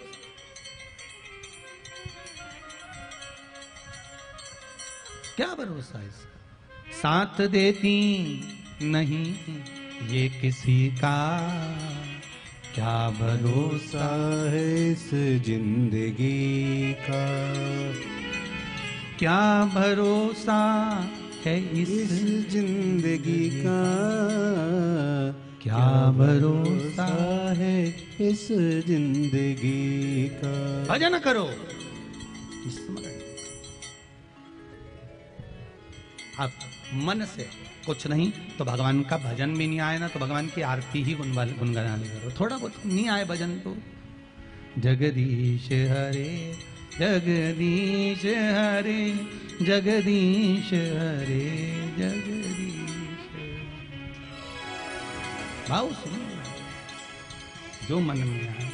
क्या भरोसा है इसका? साथ देती नहीं ये किसी का, क्या भरोसा है इस जिंदगी का, क्या भरोसा है इस जिंदगी का, क्या भरोसा है इस जिंदगी का। भजन करो। अब मन से कुछ नहीं तो भगवान का भजन भी नहीं आए ना, तो भगवान की आरती ही गुनगुनाने करो। थोड़ा बहुत नहीं आए भजन तो जगदीश हरे जगदीश हरे जगदीश हरे जगदीश। भाव सुनो, जो मन में आए,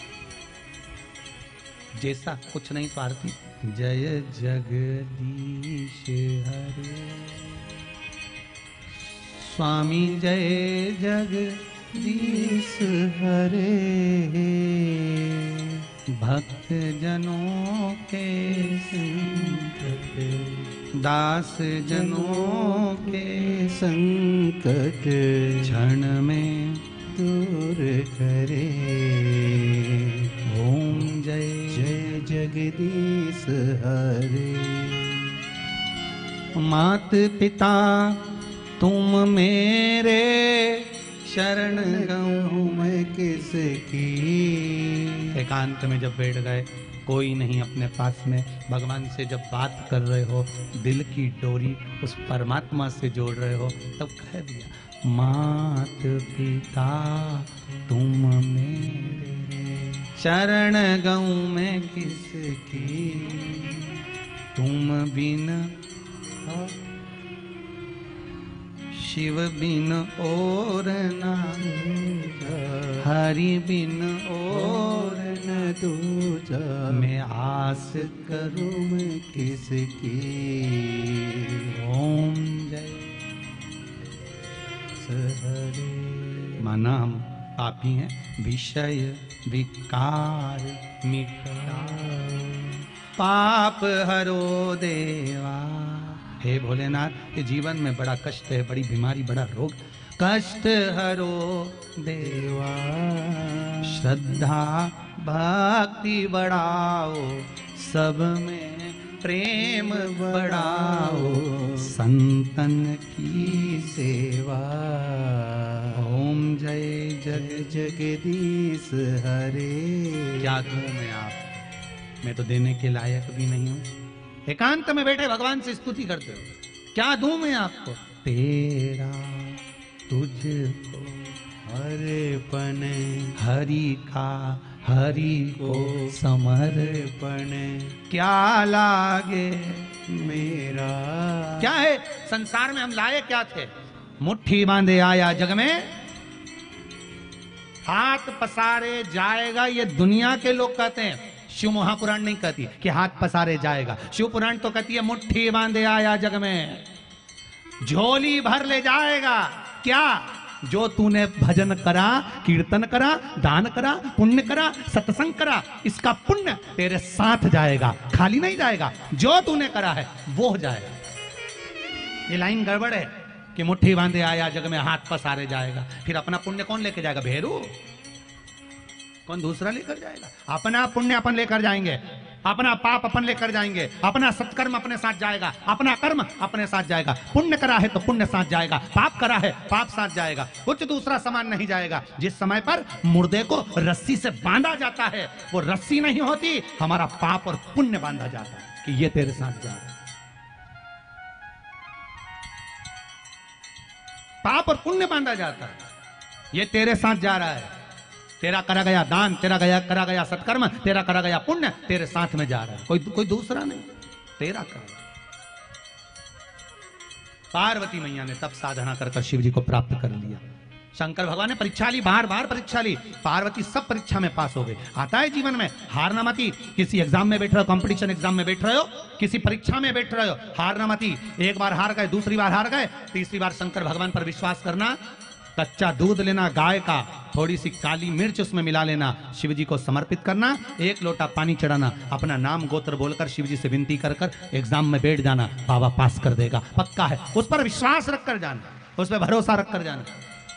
जैसा कुछ नहीं तो आरती जय जगदीश हरे स्वामी जय जगदीश हरे भक्त जनों के संकट दास जनों के संकट क्षण में दूर करे। ओम जय जय जगदीश हरे। मात पिता तुम मेरे शरण गऊं मैं किसकी। एकांत में जब बैठ गए, कोई नहीं अपने पास में, भगवान से जब बात कर रहे हो, दिल की डोरी उस परमात्मा से जोड़ रहे हो, तब कह दिया मात पिता तुम मेरे शरण गऊं मैं किसकी, तुम बिन शिव बिन और ना हरि बिन और न दूजा। जा। मैं आस करूं मैं किसकी ओम जय हरे। माना हम पापी हैं, विषय विकार मिटा पाप हरो देवा। हे भोलेनाथ, ये जीवन में बड़ा कष्ट है, बड़ी बीमारी, बड़ा रोग, कष्ट हरो देवा। श्रद्धा भक्ति बढ़ाओ, सब में प्रेम बढ़ाओ, संतन की सेवा। ओम जय जग जगदीश हरे। क्या दूं मैं आप, मैं तो देने के लायक भी नहीं हूं। एकांत में बैठे भगवान से स्तुति करते हो, क्या दूं मैं आपको। तेरा तुझको अर्पण हरि का हरि को समर्पण क्या लागे मेरा। क्या है संसार में हम लाए क्या थे, मुट्ठी बांधे आया जग में, हाथ पसारे जाएगा ये दुनिया के लोग कहते हैं, शिव महापुराण नहीं कहती कि हाथ पसारे जाएगा, शिव पुराण तो कहती है मुट्ठी बांधे आया जग में, झोली भर ले जाएगा। क्या, जो तूने भजन करा, कीर्तन करा, दान करा, पुण्य करा, सत्संग करा, इसका पुण्य तेरे साथ जाएगा, खाली नहीं जाएगा। जो तूने करा है वो जाएगा। ये लाइन गड़बड़ है कि मुट्ठी बांधे आया जग में, हाथ पसारे जाएगा। फिर अपना पुण्य कौन लेके जाएगा, भेरू कौन दूसरा लेकर जाएगा। अपना पुण्य अपन लेकर जाएंगे, अपना पाप अपन लेकर जाएंगे, अपना सत्कर्म अपने साथ जाएगा, अपना कर्म अपने साथ जाएगा। पुण्य करा है तो पुण्य साथ जाएगा, पाप करा है पाप साथ जाएगा, कुछ दूसरा सामान नहीं जाएगा। जिस समय पर मुर्दे को रस्सी से बांधा जाता है, वो रस्सी नहीं होती, हमारा पाप और पुण्य बांधा जाता है कि ये तेरे साथ जा रहा है। पाप और पुण्य बांधा जाता है, ये तेरे साथ जा रहा है। तेरा करा गया दान, तेरा करा गया सत्कर्म, तेरा करा गया पुण्य तेरे साथ में जा रहा है, कोई दूसरा नहीं, तेरा करा। पार्वती मैया ने तब साधना कर शिव जी को प्राप्त कर लिया। शंकर भगवान ने परीक्षा ली, बार बार परीक्षा ली, पार्वती सब परीक्षा में पास हो गई। आता है जीवन में, हारना मती। किसी एग्जाम में बैठ रहे हो, कंपटीशन एग्जाम में बैठ रहे हो, किसी परीक्षा में बैठ रहे हो, हारना मती। एक बार हार गए, दूसरी बार हार गए, तीसरी बार शंकर भगवान पर विश्वास करना। कच्चा दूध लेना गाय का, थोड़ी सी काली मिर्च उसमें मिला लेना, शिव जी को समर्पित करना, एक लोटा पानी चढ़ाना, अपना नाम गोत्र बोलकर शिव जी से विनती कर कर एग्जाम में बैठ जाना, बाबा पास कर देगा, पक्का है। उस पर विश्वास रख कर जाना, उस पर भरोसा रख कर जाना।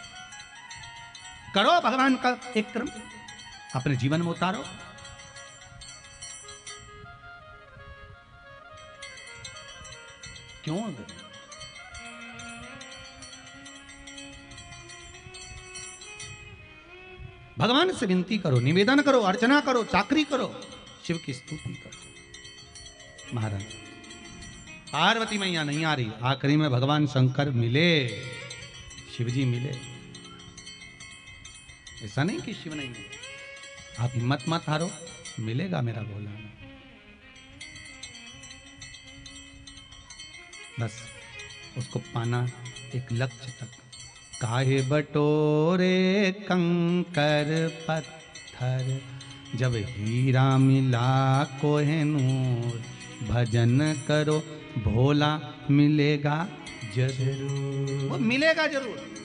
करो भगवान का एक क्रम, अपने जीवन में उतारो। क्यों भगवान से विनती करो, निवेदन करो, अर्चना करो, चाकरी करो, शिव की स्तुति करो। महाराज पार्वती मैया नहीं आ रही, आखिरी में भगवान शंकर मिले, शिव जी मिले। ऐसा नहीं कि शिव नहीं मिले, आप हिम्मत मत हारो, मिलेगा मेरा भोला। बस उसको पाना एक लक्ष्य तक। काहे बटोरे कंकर पत्थर, जब हीरा मिला कोहिनूर, भजन करो भोला मिलेगा जरूर। वो मिलेगा जरूर।